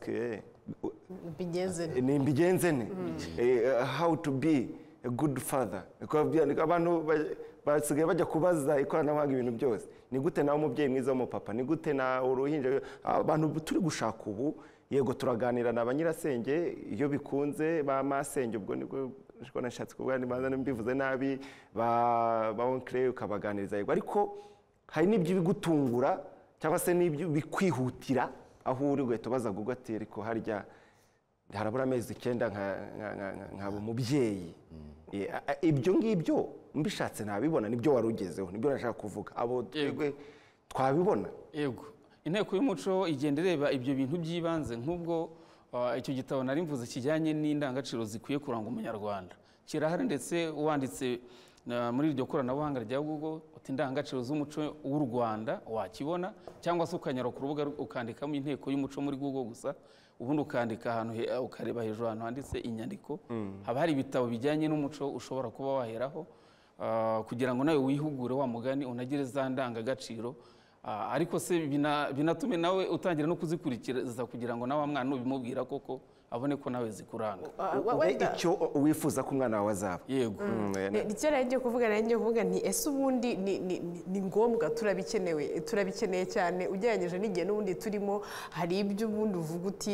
ni mbigenze ne how to be a good father. Abantu basigaye bajya kubaza ikoranabuhanga ibintu byose, ni gute nawe umubyeyi mwiza w'umupapa, ni gute na uruhinja. Abantu turi gushaka ubu, yego turaganira na banyirasenge iyo bikunze ba masenge, ubwo nibwo nashatse kuvuga nibanza mbivuze nabi, ba onkle ukabaganiriza, yego, ariko hari n'ibyo bigutungura cyangwa se n'ibyo bikwihutira aho uri ugahita ubaza Google ati ariko harya harabura amezi icyenda nkaba umubyeyi. Ibyo ngibyo mbishatse nabibona, nibyo wari ugezeho, nibyo nashaka kuvuga, abo twebwe twabibona.
Yego, inteko y'umuco igenda ireba ibyo bintu by'ibanze, nk'ubwo icyo gitabo nari mvuze kijyanye n'indangagaciro zikwiye kuranga umunyarwanda kirahari, ndetse wanditse muri iryo koranabuhanga rya Google uti indangagaciro z'umuco w'u Rwanda wakibona, cyangwa se ukanyara ku rubuga ukandikamo inteko y'umuco muri Google gusa, ubundi ukandika ahantu ukareba hejuru ahantu handitse inyandiko, haba hari ibitabo bijyanye n'umuco ushobora kuba waheraho kugira ngo nawe wihugure wa mugani unagire za ndangagaciro. Ariko se binatume nawe utangira no kuzikurikiriza kugira ngo nawe mwana nubimubwira koko abone ko nawe zikuranga
icyo wifuza ko umwana wawe azaba.
Yego,
nicyo nagiye kuvuga nagiye kuvuga nti ese ubundi ni ngombwa, turabikenewe turabikeneye cyane ugereranyije n'igihe n'ubundi turimo. Hari ibyo ubundi uvuga uti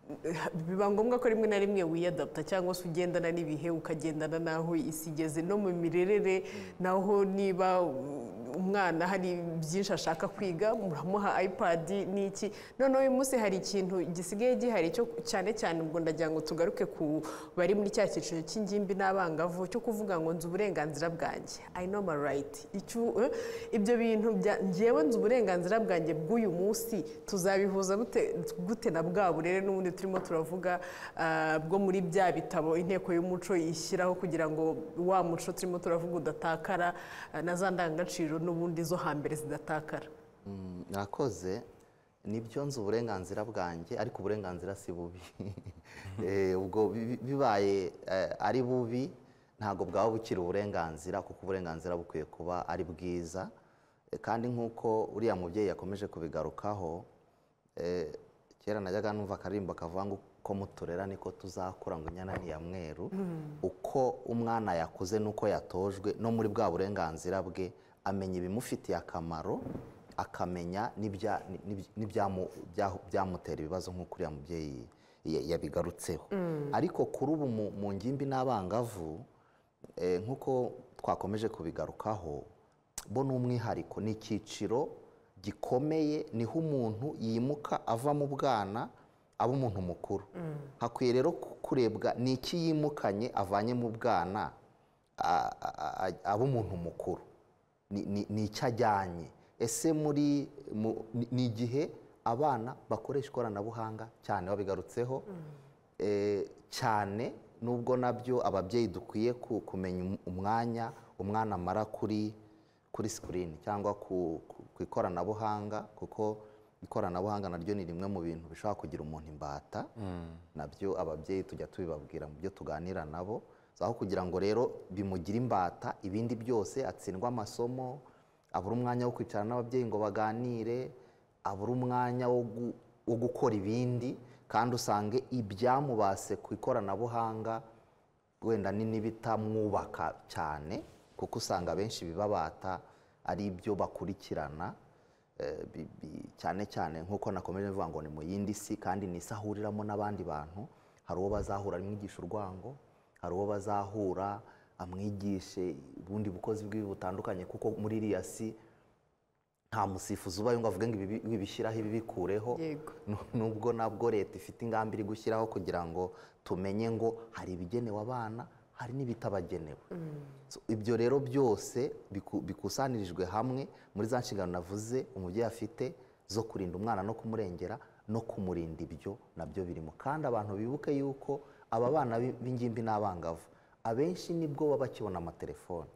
biba ngombwa ko rimwe na rimwe wiyadapta cyangwa se ugendana n'ibihe ukagendana n'aho isi igeze no mu mirerere naho niba umwana hari byinshi ashaka kwiga muramuha iPad n'iki noneho uyu munsi hari ikintu gisigaye gihari cyo cyane cyane ubwo ndagira ngo tugaruke ku bari muri cya cyiciro cy'ingimbi n'abangavu cyo kuvuga ngo nzi uburenganzira bwanjye I know my right icyo ibyo bintu ngewe nzi uburenganzira bwanjye bw'uyu munsi tuzabihuza gute gute na bwa burere n'ubundi turimo turavuga bwo muri bya bitabo inteko y'umuco ishyiraho kugira ngo wa muco turimo turavuga udatakara na za ndangagaciro n'ubundi zo hambere zidatakara.
Nakoze nibyo nzi uburenganzira bwanjye ariko uburenganzira si bubi ubwo bibaye ari bubi ntabwo bwaba bukiri uburenganzira kuko uburenganzira bukwiye kuba ari bwiza kandi nk'uko uriya mubyeyi yakomeje kubigarukaho kera najyaga numva akarimbo kavuga ngo uko muturera niko tuzakura ngo inyana ntiyamweru uko umwana yakuze n'uko yatojwe no muri bwa burenganzira bwe amenya ibimufitiye akamaro akamenya n'ibyamutera ibibazo nk'uko uriya mubyeyi yabigarutseho ariko kuri ubu mu ngimbi n'abangavu nk'uko twakomeje kubigarukaho bo ni umwihariko ni icyiciro gikomeye niho umuntu yimuka ava mu bwana aba umuntu mukuru hakwiye rero kurebwa ni iki yimukanye avanye mu bwana aba umuntu mukuru ni icyo ajyanye ese muri ni igihe abana bakoresha ikoranabuhanga cyane babigarutseho cyane nubwo nabyo ababyeyi dukwiye kumenya umwanya umwana amara kuri kuri sikirini cyangwa ku ikoranabuhanga kuko ikoranabuhanga naryo ni rimwe mu bintu bishobora kugira umuntu imbata nabyo ababyeyi tujya tubibabwira mu byo tuganira nabo aho kugira ngo rero bimugire imbata ibindi byose atsindwa amasomo abura umwanya wo kwicara n'ababyeyi ngo baganire abura umwanya wo gukora ibindi kandi usange ibyamubase ku ikoranabuhanga wenda n'ibitamwubaka cyane kuko usanga benshi bibabata ari ibyo bakurikirana cyane cyane nk'uko nakomeje mvuga ngo ni mu yindi si kandi ni isi ahuriramo n'abandi bantu hari uwo bazahura amwigisha urwango hari uwo bazahura amwigishe ubundi bukozi bw'ibi butandukanye kuko muri iriya si nta musifuzi ubaye ngo avuge ngo ibi bishyiraho ibi bikureho nubwo nabwo leta ifite ingamba iri gushyiraho kugira ngo tumenye ngo hari ibigenewe abana hari n'ibitabagenewe ibyo rero byose bikusanirijwe hamwe muri za nshingano navuze umubyeyi afite zo kurinda umwana no kumurengera no kumurinda ibyo nabyo birimo kandi abantu bibuke yuko aba bana b'ingimbi n'abangavu abenshi nibwo baba bakibona amatelefone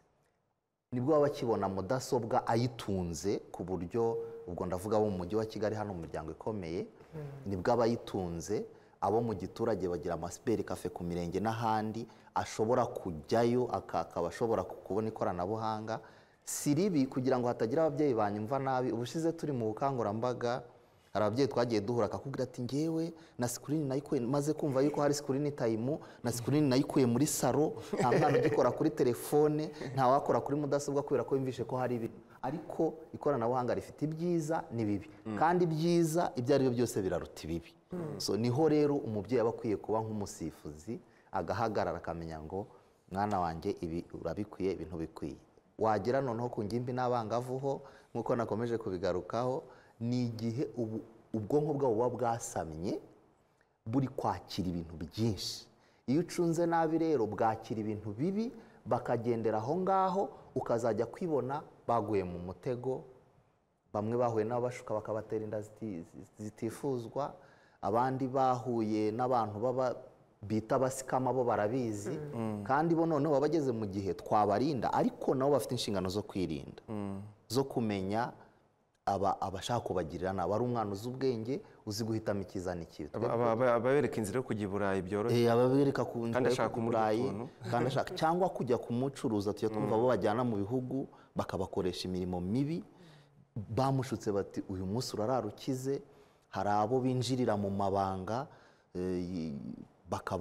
nibwo baba bakibona mudasobwa ayitunze ku buryo ubwo ndavuga abo mu mujyi wa Kigali hano mu miryango ikomeye nibwo abayitunze abo mu giturage bagira amasiberi kafe ku mirenge n'ahandi ashobora kujyayo akaba ashobora kubona ikoranabuhanga si ribi kugira ngo hatagira ababyeyi banyumva nabi ubushize turi mu bukangurambaga hari ababyeyi twagiye duhura akakubwira ati ngewe na sikirini nayikuye maze kumva yuko hari sikirini tayimu na sikirini nayikuye muri saro nta mwana ugikora kuri telefone nta wakora kuri mudasobwa kubera ko yumvishe ko hari ibintu ariko ikoranabuhanga rifite ibyiza n'ibibi kandi ibyiza ibyo ari byo byose biraruta ibibi so niho rero umubyeyi aba akwiye kuba nk'umusifuzi agahagarara akamenya ngo mwana wanjye ibi urabikwiye ibintu bikwiye wagera noneho ku ngimbi n'abangavu ho nk'uko nakomeje kubigarukaho ni igihe ubwonko bwabo buba bwasamye buri kwakira ibintu byinshi iyo ucunze nabi rero bwakira ibintu bibi bakagendera aho ngaho ukazajya kwibona baguye mu mutego bamwe bahuye n'ababashuka bakabatera inda zitifuzwa abandi bahuye n'abantu baba bita abasikama bo barabizi kandi bo noneho baba bageze mu gihe twabarinda ariko nabo bafite inshingano zo kwirinda zo kumenya abashaka kubagirira nabi ari umwana uzi ubwenge uzi guhitamo icyiza n'ikibi
ababereka inzira yo kujya i Burayi byoroshye
ababereka ku nzira yo kujya i Burayi kandi ashaka cyangwa kujya kumucuruza tujya twumva bo bajyana mu bihugu bakabakoresha imirimo mibi bamushutse bati uyu munsi urarara ukize hari abo binjirira mu mabanga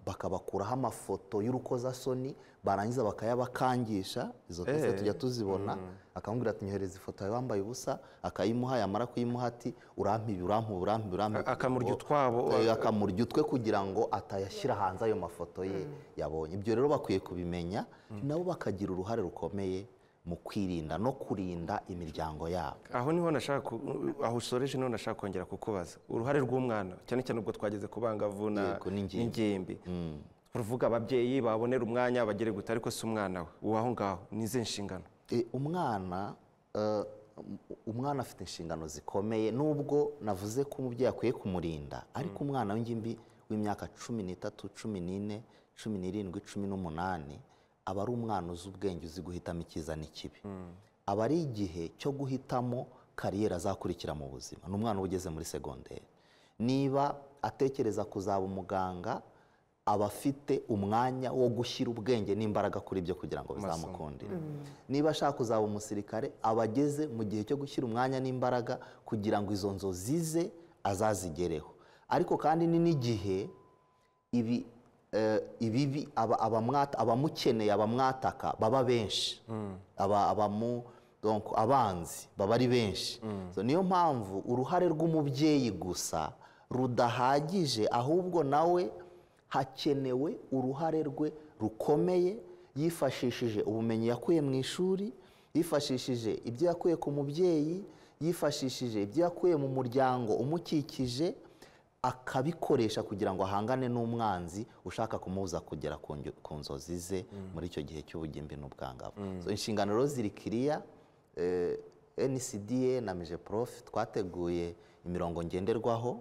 bakabakuraho amafoto y'urukozasoni barangiza bakayabakangisha, izo tese
Eh.
tujya tuzibona, akamubwira ati nyohereza ifoto yawe wambaye ubusa, akayimuha, yamara kuyimuha ati urampa ibi urampa ubu, urampa ibi urampa ibi.
akamurya utwabo
Eh, akamurya utwe kugira ngo atayashyira hanze ayo mafoto ye yabonye. Ibyo rero bakwiye kubimenya, nabo bakagira uruhare rukomeye mu kwirinda no kurinda imiryango yabo.
aho niho nashaka ku- aho usoreje niho nashaka kongera kukubaza uruhare rw'umwana, cyane cyane ubwo twageze ku bangavu na
Yego, n'ingimbi.
n'ingimbi. Tuvuga ababyeyi babonera umwanya bagere gute, ariko si umwana we uwo aho ngaho nize nshingano.
E, umwana eh, umwana afite inshingano zikomeye, nubwo navuze ko umubyeyi akwiye kumurinda, ariko umwana w'ingimbi w'imyaka cumi n'itatu cumi n'ine cumi n'irindwi cumi n'umunani aba ari umwana uzi ubwenge, uzi guhitamo icyiza n'ikibi. Aba ari igihe cyo guhitamo kariyeri azakurikira mu buzima. Ni umwana uba ugeze muri segonderi. Niba atekereza kuzaba umuganga, aba afite umwanya wo gushyira ubwenge n'imbaraga kuri ibyo kugira ngo bizamukundire. Niba ashaka kuzaba umusirikare, aba ageze mu gihe cyo gushyira umwanya n'imbaraga kugira ngo izo nzozi ze azazigereho. Ariko kandi ni n'igihe ibi eh, ibibi aba- abamwata- abamukeneye abamwataka baba benshi, aba abamu donc abanzi baba ari benshi. So, niyo mpamvu uruhare rw'umubyeyi gusa rudahagije, ahubwo nawe hakenewe uruhare rwe rukomeye, yifashishije ubumenyi yakuye mu ishuri, yifashishije ibyo yakuye ku mubyeyi, yifashishije ibyo yakuye mu muryango umukikije, akabikoresha kugira ngo ahangane n'umwanzi ushaka kumubuza kugera ku nge- ku nzozi ze muri icyo gihe cy'ubugimbi n'ubwangavu. So, inshingano rero ziri kiriya. eh, N C D A na Migeprof twateguye imirongo ngenderwaho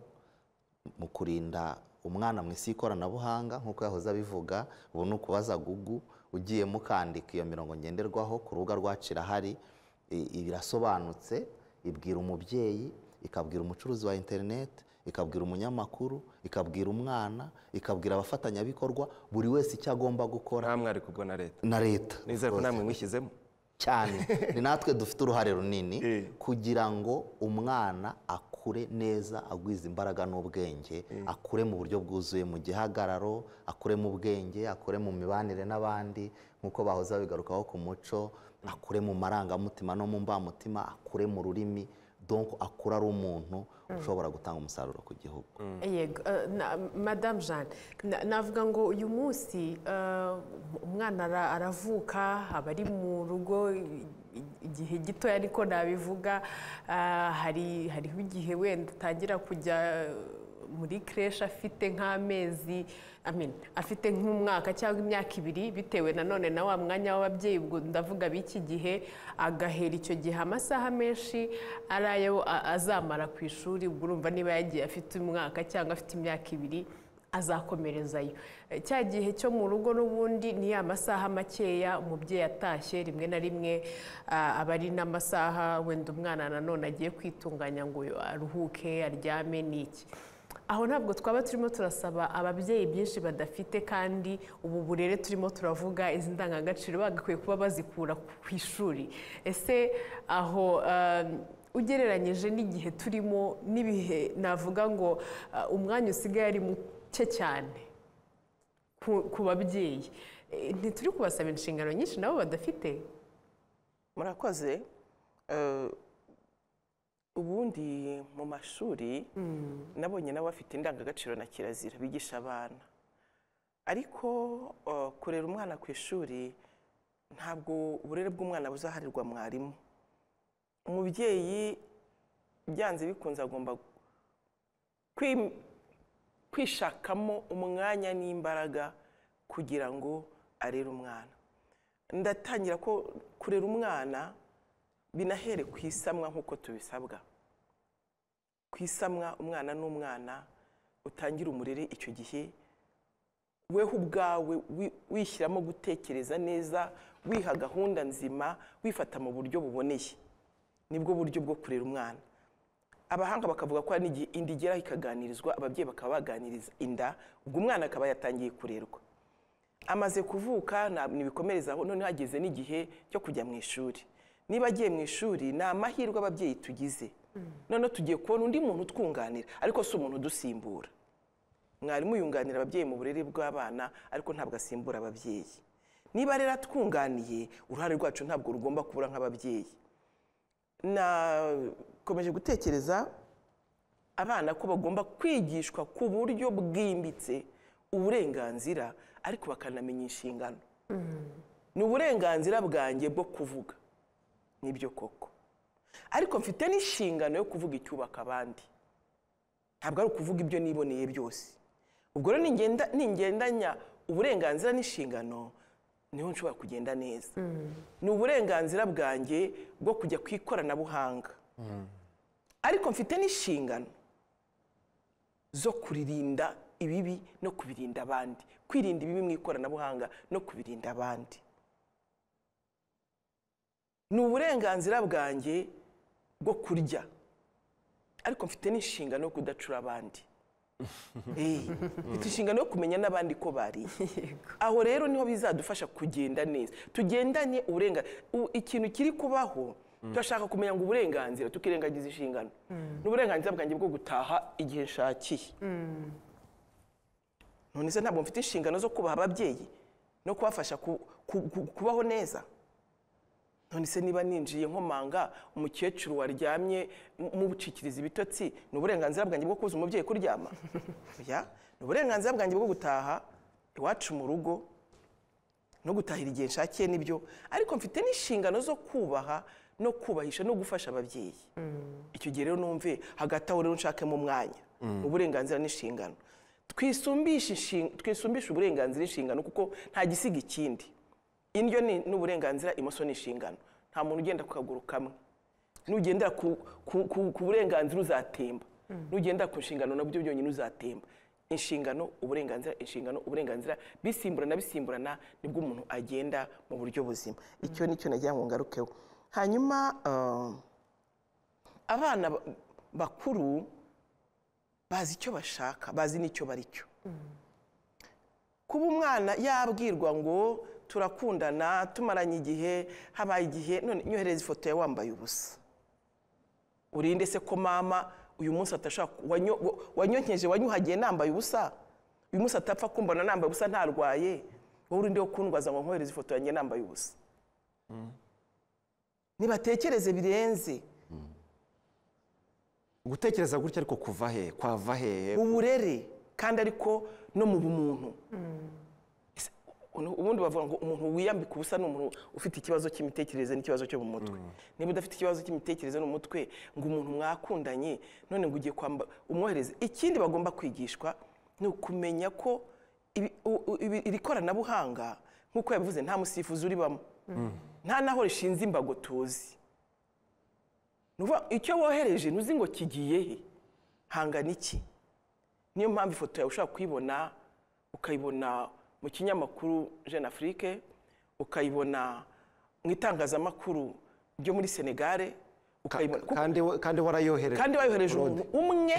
mu kurinda umwana mu isi y'ikoranabuhanga, nk'uko yahoze abivuga. Ubu ni ukubaza Google, ugiye mukandika iyo mirongo ngenderwaho ku rubuga rwacu irahari, i- birasobanutse, ibwira umubyeyi, ikabwira umucuruzi wa interineti, ikabwira umunyamakuru, ikabwira umwana, ikabwira abafatanyabikorwa, buri wese icyo agomba gukora
nta mwari kubwo na leta.
na leta.
Nizere ko namwe mwishyizemo.
cyane ni natwe dufite uruhare runini
Eh.
kugira ngo umwana akure neza, agwize imbaraga n'ubwenge, akure mu buryo bwuzuye, mu gihagararo, akure mu bwenge, akure mu mibanire n'abandi, nk'uko bahoze babigarukaho ku muco, akure mu marangamutima no mu mbamutima, akure mu rurimi, donc akura ari umuntu ushobora gutanga umusaruro ku gihugu.
Yego, eh, na- Madame Jeanne, na- navuga ngo uyu munsi eh, umwana ara- aravuka, aba ari mu rugo i- i- igihe gitoya, ariko nabivuga, ah, hari hariho igihe wenda atangira kujya muri creche afite nk'amezi I mean, afite nk'umwaka cyangwa imyaka ibiri, bitewe nanone na wa mwanya w'ababyeyi, ubwo ndavuga b'iki gihe, agahera icyo gihe amasaha menshi ari ayo a- azamara ku ishuri. Ubwo urumva niba yagiye afite umwaka cyangwa afite imyaka ibiri, azakomerezayo. Eh, cya gihe cyo mu rugo n'ubundi ni ya masaha makeya umubyeyi atashye, rimwe na rimwe ah, aba ari n'amasaha wenda umwana nanone agiye kwitunganya ngo aruhuke, aryame n'iki. Aho ntabwo twaba turimo turasaba ababyeyi byinshi badafite, kandi ubu burere turimo turavuga, izi ndangagaciro bagakwiye kuba bazikura ku ishuri. Ese aho um, ugereranyije n'igihe turimo n'ibihe navuga ngo uh, umwanya usigaye ari muke cyane ku- ku babyeyi, Eh, ntituri kubasaba inshingano nyinshi nabo badafite?
murakoze. Eh, ubundi mu mashuri nabonye nabo bafite indangagaciro na kirazira bigisha abana, ariko eh, kurera umwana ku ishuri ntabwo uburere bw'umwana buzaharirwa mwarimu. Umubyeyi byanze bikunze agomba kwi- kwishakamo umwanya n'imbaraga kugira ngo arere umwana. Ndatangira ko kurera umwana binahere ku isamwa nk'uko tubisabwa. Ku isamwa umwana n'umwana utangira umurere icyo gihe weho ubwawe wi- wishyiramo gutekereza neza, wiha gahunda nzima, wifata mu buryo buboneye. Nibwo buryo bwo kurera umwana. Abahanga bakavuga ko hari n'igihe inda igeraho ikaganirizwa, ababyeyi bakaba baganiriza inda, ubwo umwana akaba yatangiye kurerwa. Amaze kuvuka na- nibikomerezaho, none hageze n'igihe cyo kujya mu ishuri. Niba agiye mu ishuri ni amahirwe ababyeyi tugize. None tugiye kubona undi muntu utwunganira, ariko si umuntu udusimbura. mwarimu yunganira ababyeyi mu burere bw'abana ariko ntabwo asimbura ababyeyi. Niba rero twunganiye, uruhare rwacu ntabwo rugomba kubura nk'ababyeyi. Nakomeje gutekereza abana ko bagomba kwigishwa ku buryo bwimbitse uburenganzira ariko bakanamenya inshingano. Ni uburenganzira bwanjye bwo kuvuga, nibyo koko, ariko mfite n'inshingano yo kuvuga icyubaka abandi, ntabwo ari ukuvuga ibyo niboneye byose. Ubwo rero ningendanya uburenganzira n'inshingano niho nshobora kugenda neza. Ni uburenganzira bwanjye bwo kujya ku ikoranabuhanga, ariko mfite n'inshingano zo kuririnda ibibi no kubirinda abandi, kwirinda ibibi mu ikoranabuhanga no kubirinda abandi. Ni uburenganzira bwanjye bwo kurya, ariko mfite n'inshingano yo kudacura abandi. Mfite inshingano yo kumenya n'abandi ko bariye. Aho rero niho bizadufasha kugenda neza, tugendanye uburenganzira. Ikintu kiri kubaho turashaka kumenya ngo uburenganzira tukirengagiza inshingano. Ni uburenganzira bwanjye bwo gutaha igihe nshakiye. None se ntabwo mfite inshingano zo kubaha ababyeyi no kubafasha kubaho neza? None se niba ninjiye nkomanga umukecuru waryamye mubucikiriza ibitotsi, ni uburenganzira bwanjye bwo kubuza umubyeyi kuryama? Oya, ni uburenganzira bwanjye bwo gutaha iwacu mu rugo no gutahira igihe nshakiye nibyo, ariko mfite n'inshingano zo kubaha no kubahisha no gufasha ababyeyi. Icyo gihe rero numve hagati aho rero nshakemo umwanya, uburenganzira n'inshingano. Twisumbishe twisumbishe uburenganzira n'inshingano kuko nta gisiga ikindi. Indyo ni n'uburenganzira, imoso n'inshingano. Nta muntu ugenda ku kaguru kamwe. Nugendera ku burenganzira uzatemba, nugendera ku nshingano nabyo byonyine uzatemba. Inshingano, uburenganzira, inshingano, uburenganzira, bisimburana bisimburana nibwo umuntu agenda mu buryo buzima. Icyo nicyo nagira ngo ngarukeho. Hanyuma abana bakuru bazi icyo bashaka, bazi n'icyo bari cyo. Kuba umwana yabwirwa ngo turakundana, tumaranye igihe, habaye igihe, none nyohereza ifoto yawe wambaye ubusa. Urinde se ko mama uyu munsi atashaka wanyonkeje wanyuhagiye nambaye ubusa, uyu munsi atapfa kumbona nambaye ubusa ntarwaye, wowe urinde yo kundwaza ngo nkohereze ifoto yanjye nambaye ubusa. Nibatekereze birenze.
Gutekereza gutya ariko kuva he, kwava he?
Uburere kandi ariko no mu bumuntu. Ubundi bavuga ngo umuntu wiyambika ubusa ni umuntu ufite ikibazo cy'imitekerereze n'ikibazo cyo mu mutwe. Niba udafite ikibazo cy'imitekerereze no mu mutwe ngo umuntu mwakundanye none ngo ugiye kwamba umwohereze. Ikindi bagomba kwigishwa ni ukumenya ko iri koranabuhanga nk'uko yabivuze nta musifuzi uribamo, nta naho rishinze imbago tuzi. Nuva icyo wohereje nuzi ngo kigiye he, hangana iki. Niyo mpamvu ifoto yawe ushaka kuyibona ukayibona mu kinyamakuru Jeune Afrique, ukayibona mu itangazamakuru ryo muri Senegal, ukayibona
kandi kandi warayohereje
kandi wayohereje umuntu umwe,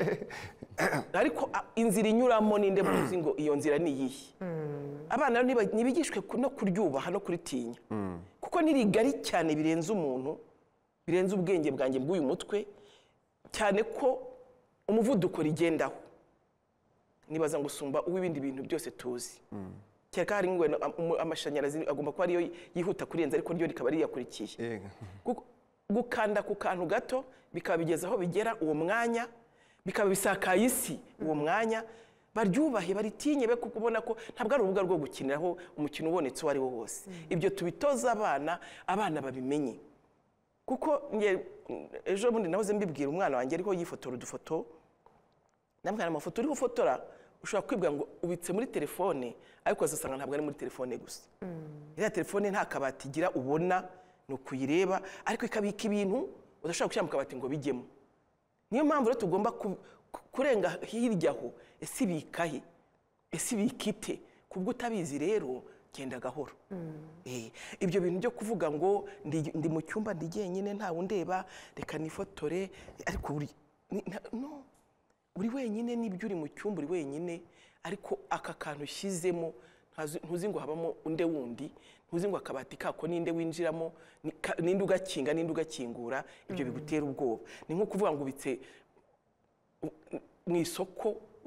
ariko inzira inyuramo ninde muzi ngo iyo nzira ni yihe. Abana nibigishwe no kuryubaha no kuritinya, kuko nirigari cyane birenze umuntu, birenze ubwenge bwanjye bw'uyu mutwe, cyane ko umuvuduko rigendaho nibaza ngo usumba uw'ibindi bintu byose tuzi. Cyeka hari ngo amashanyarazi agomba kuba ariyo yihuta kurenza, ariko ryo rikaba riyakurikiye. Gukanda ku kantu gato bikaba bigeza aho bigera uwo mwanya, bikaba bisakaye isi uwo mwanya. Baryubahe baritinye be kubona ko ntabwo ari urubuga rwo gukiniraho umukino ubonetse uwo ari wo wose. Ibyo tubitoza abana, abana babimenye. Kuko nge ejo bundi nahoze mbibwira umwana wanjye ariko yifotora udufoto, namwana amafoto uri gufotora ushobora kwibwira ngo ubitse muri telefone, ariko azasanga ntabwo ari muri telefone gusa. Iriya telefone nta kabati igira ubona, ni ukuyireba, ariko ikabika ibintu udashobora gushyira mu kabati ngo bijyemo. Niyo mpamvu rero tugomba kurenga hirya aho, ese ibika he, ese ibikite, kubwo utabizi rero genda gahoro. Ibyo bintu byo kuvuga ngo ndi mu cyumba ndi jyenyine nta undeba reka nifotore, ariko buri no uri wenyine nibyo uri mu cyumba uri wenyine, ariko aka kantu ushyizemo ntuzi ngo habamo unde wundi, ntuzi ngo akabati kako ninde winjiramo, ninde ugakinga ninde ugakingura. Ibyo bigutera ubwoba. Ni nko kuvuga ngo ubitse mu isoko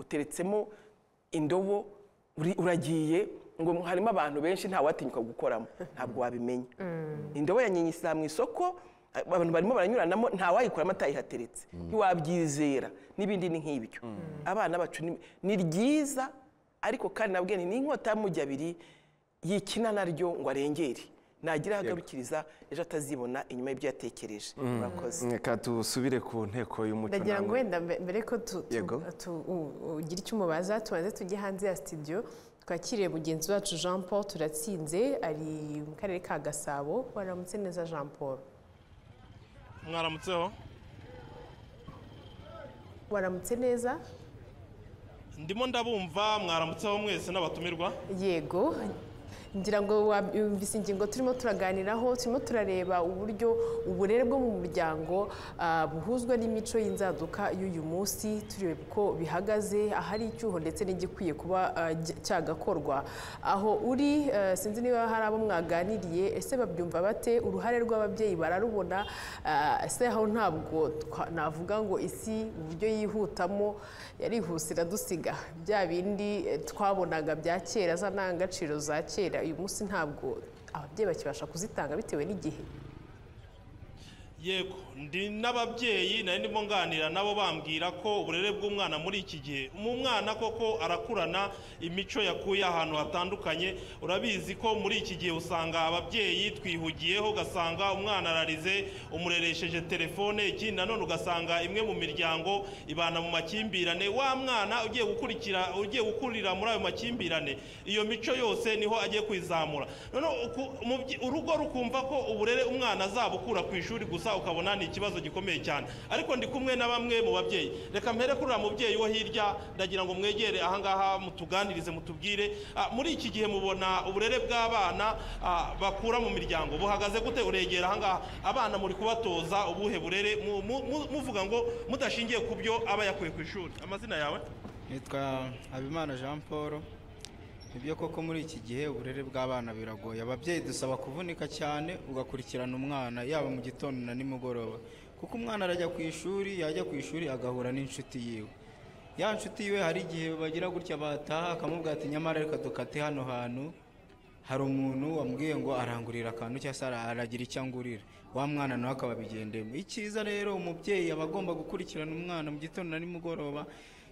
uteretsemo indobo uri- uragiye ngo harimo abantu benshi nta watinyuka gukoramo ntabwo wabimenya indobo yanyinyisira mu isoko abantu barimo baranyuranamo nta wayikoramo atayihateretse ntiwabyizera n'ibindi ni nk'ibyo abana bacu ni- ni ryiza ariko kandi nabwiye ni n'inkota y'amujyi abiri yikina naryo ngo arengere nagira ahagarukiriza ejo atazibona inyuma y'ibyo yatekereje murakoze
reka dusubire ku nteko y'umuco
ndagira ngo
namwe.
wenda mbe- mbere ko tu- tu-
Yego.
tu- u- ugira icyo umubaza tubanze tujye hanze ya studio twakiriye mugenzi wacu Jean Paul Turatsinze ari mu karere ka Gasabo waramutse neza Jean Paul
mwaramutseho
waramutse neza
ndimo ndabumva mwaramutseho mwese n'abatumirwa
yego ngira ngo wumvise ingingo turimo turaganiraho turimo turareba uburyo uburere bwo mu muryango ah, buhuzwa n'imico y'inzaduka y'uyu munsi tureba uko bihagaze ahari icyuho ndetse n'igikwiye kuba ah, gy- cyagakorwa aho uri eh, sinzi niba hari abo mwaganiriye ese babyumva bate uruhare rw'ababyeyi bararubona ah, ese aho ntabwo twa- navuga ngo isi uburyo yihutamo yarihuse iradusiga bya bindi eh, twabonaga bya kera za ndangagaciro za kera uyu munsi ntabwo ababyeyi bakibasha kuzitanga bitewe n'igihe
yego ndi n'ababyeyi nari ndimo nganira nabo bambwira ko uburere bw'umwana muri iki gihe mu mwana koko arakurana imico yakuye ahantu hatandukanye urabizi ko muri iki gihe usanga ababyeyi twihugiyeho ugasanga umwana ararize umureresheje telefone ikindi nanone ugasanga imwe mu miryango ibana mu makimbirane wa mwana ugiye gukurikira ugiye gukurira muri ayo makimbirane iyo mico yose niho agiye kwizamura noneho uku- umubye- urugo rukumva ko uburere umwana azabukura ku ishuri gusa ukabona ni ikibazo gikomeye cyane ariko ndi kumwe na bamwe mu babyeyi reka mpere kuri uriya mubyeyi wo hirya ndagira ngo mwegere ahangaha mutuganirize mutubwire ah, muri iki gihe mubona uburere bw'abana ah, bakura mu miryango buhagaze gute uregera ahangaha abana muri kubatoza ubuhe burere mu- mu- mu- muvuga ngo mudashingiye ku byo aba yakuye ku ishuri amazina yawe
nitwa Habimana Jean Paul nibyo koko muri iki gihe uburere bw'abana biragoye ababyeyi dusaba kuvunika cyane ugakurikirana umwana yaba mu gitondo na nimugoroba kuko umwana arajya ku ishuri yajya ku ishuri agahura n'inshuti yiwe ya nshuti yiwe hari igihe bagira gutya bataha akamubwira ati nyamara reka dukate hano hantu hari umuntu wambwiye ngo arangurira akantu cyangwa se aragira icyo angurira wa mwana nawe akaba abigendemo icyiza rero umubyeyi aba agomba gukurikirana umwana mu gitondo na nimugoroba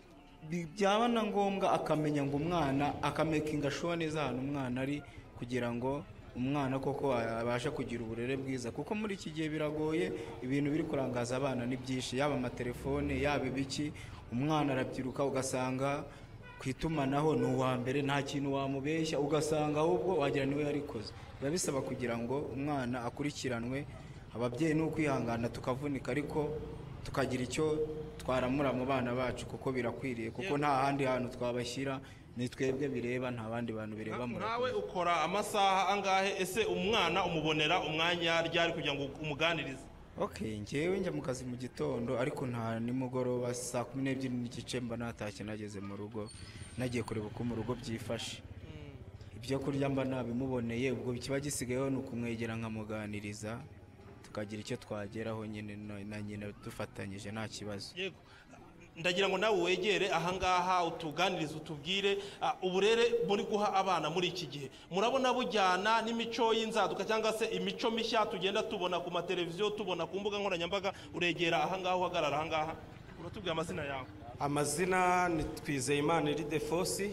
bi- byaba na ngombwa akamenya ngo umwana akamekinga shuwa neza ahantu umwana ari kugira ngo umwana koko abashe kugira uburere bwiza kuko muri iki gihe biragoye ibintu biri kurangaza abana ni byinshi yaba amatelefone yaba ibiki umwana arabyiruka ugasanga ku itumanaho ni uwa mbere nta kintu wamubeshya ugasanga ahubwo wagira niwe yarikoze biba bisaba kugira ngo umwana akurikiranwe ababyeyi ni ukwihangana tukavunika ariko tukagira icyo twaramura mu bana bacu kuko birakwiriye kuko nta handi hantu twabashyira ni twebwe bireba nta bandi bantu bireba
nawe
murakoze
ukora amasaha angahe ese umwana umubonera umwanya ryari kugira ngo umuganirize
okay njyewe njya mu kazi mu gitondo ariko nta nimugoroba saa kumi n'ebyiri n'igice mba natashye nageze mu rugo nagiye kureba uko mu rugo byifashe ibyo kurya mba nabimuboneye ubwo kiba gisigayeho ni ukumwegera nkamuganiriza tukagira icyo twageraho nyine na- na nyine dufatanyije nta kibazo
yego ndagira ngo nawe wegere ahangaha utuganirize utubwire ah, uburere muri guha abana muri iki gihe murabona bujyana n'imico y'inzaduka cyangwa se imico mishya tugenda tubona ku mateleviziyo tubona ku mbuga nkoranyambaga uregera ahangaha uhagarara ahangaha uratubwira amazina yawe
amazina ni Twizeyimana Iridefosi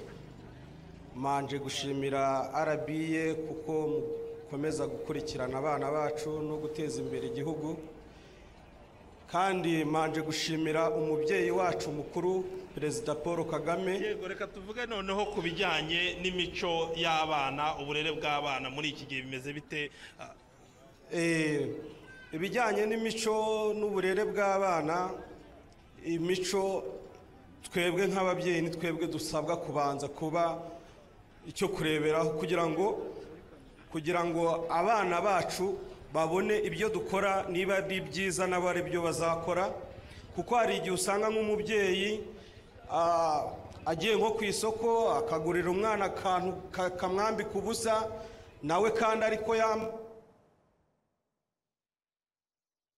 manje gushimira R B A kuko mukomeza gukurikirana abana bacu no guteza imbere igihugu kandi manje gushimira umubyeyi wacu mukuru Perezida Paul Kagame
yego reka tuvuge noneho ku bijyanye n'imico y'abana uburere bw'abana muri iki gihe bimeze bite Ah,
Eh, ibijyanye n'imico n'uburere bw'abana imico twebwe nk'ababyeyi ni twebwe dusabwa kubanza kuba icyo kureberaho kugira ngo kugira ngo abana bacu babone ibyo dukora niba ari byiza nabo ari byo bazakora kuko hari igihe usanga nk'umubyeyi ah, agiye nko ku isoko akagurira umwana akantu ka- kamwambika ubusa nawe kandi ariko yambaye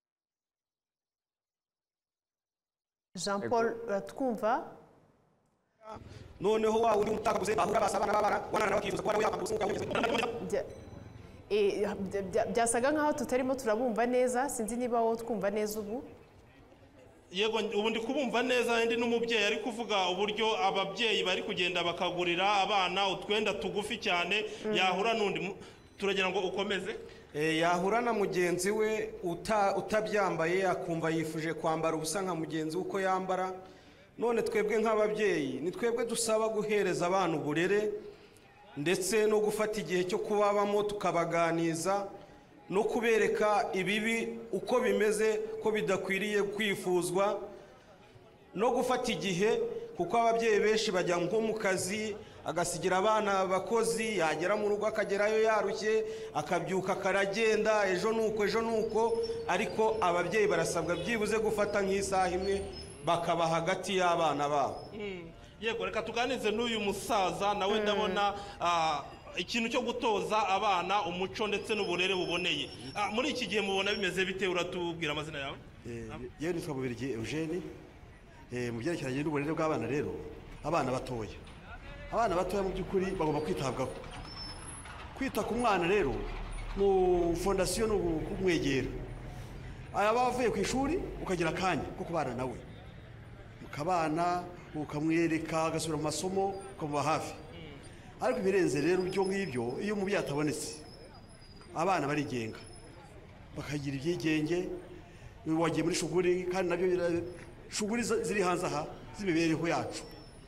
Jean Paul uratwumva
noneho wa undi utakaguze ahura basabana babara wanana bakifuza ko yakambuza
Bya- eh, bya- byasaga nkaho tutarimo turabumva neza, sinzi niba wowe twumva neza ubu.
yego ubu ndi kubumva neza ndi n'umubyeyi ari kuvuga uburyo ababyeyi bari kugenda bakagurira abana utwenda tugufi cyane yahura n'undi mu- turagira ngo ukomeze.
Eh, yahura na mugenzi we uta- utabyambaye akumva yifuje kwambara ubusa nka mugenzi we uko yambara. None twebwe nk'ababyeyi ni twebwe dusaba guhereza abana uburere ndetse no gufata igihe cyo kubabamo tukabaganiza no kubereka ibibi uko bimeze ko bidakwiriye kwifuzwa no gufata igihe kuko ababyeyi benshi bajya nko mu kazi agasigira abana abakozi yagera mu rugo akagerayo yarushye akabyuka akaragenda ejo nuko ejo nuko ariko ababyeyi barasabwa byibuze gufata nk'isaha imwe bakaba hagati y'abana babo.
Yego reka tuganize n'uyu musaza nawe ndabona ah, ikintu cyo gutoza abana umuco ndetse n'uburere buboneye. Ah, muri iki gihe mubona bimeze bite uratubwira amazina yawe?
yewe nitwa Mubirigi Eugene. Eh, mu byerekeranye n'uburere bw'abana rero abana batoya abana batoya mu by'ukuri bagomba kwitabwaho. Kwita ku mwana rero mu fondasiyo ni ukumwegera aba avuye ku ishuri ukagira akanya ko kubana nawe mukabana ukamwereka agasubira mu masomo ukamuba hafi. Ariko ibirenze rero ibyo ngibyo iyo umubyeyi atabonetse abana barigenga bakagira ibyigenge wagiye muri shuguri kandi nabyo bira- shuguri za- ziri hanze aha z'imibereho yacu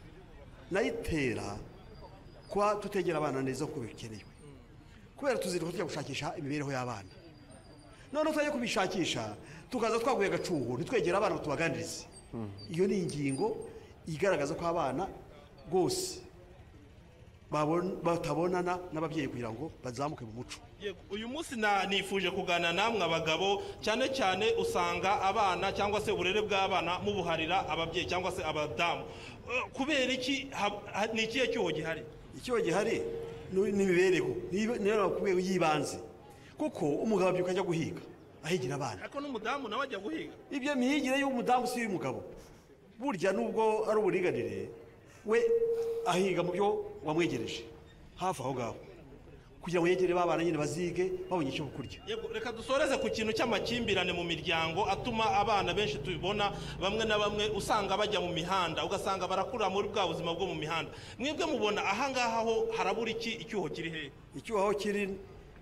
nayitera kuba tutegera abana neza uko bikenewe kubera tuziruka tujya gushakisha imibereho y'abana noneho tujya kubishakisha tukaza twaguye agacuho ntitwegere abana ngo tubaganirize. Iyo ni ingingo igaragaza ko abana rwose babon- batabonana n'ababyeyi kugira ngo bazamuke mu muco.
Yego, uyu munsi na- nifuje kuganira namwe abagabo cyane cyane usanga abana cyangwa se uburere bw'abana mubuharira ababyeyi cyangwa se abadamu. Eh, kubera iki ha- ha- ni ikihe cyuho gihari?
Icyo gihari ni imibereho niyo bakubwiye yibanze kuko umugabo abyuka ajya guhiga ahigira abana.
Ariko n'umudamu nawe ajya guhiga.
Ibyo mihigire y'umudamu si y'umugabo burya nubwo ari uburinganire we ahiga mu byo wamwegereje hafi aho ngaho kugira ngo yegere babana nyine bazige babonye icyo kurya.
Yego, reka dusoreze ku kintu cy'amakimbirane mu miryango atuma abana benshi tubibona bamwe na bamwe usanga bajya mu mihanda ugasanga barakurira muri bwa buzima bwo mu mihanda. Mwebwe mubona ahangaha ho harabura iki icyuho kiri hehe?
Icyuho kiri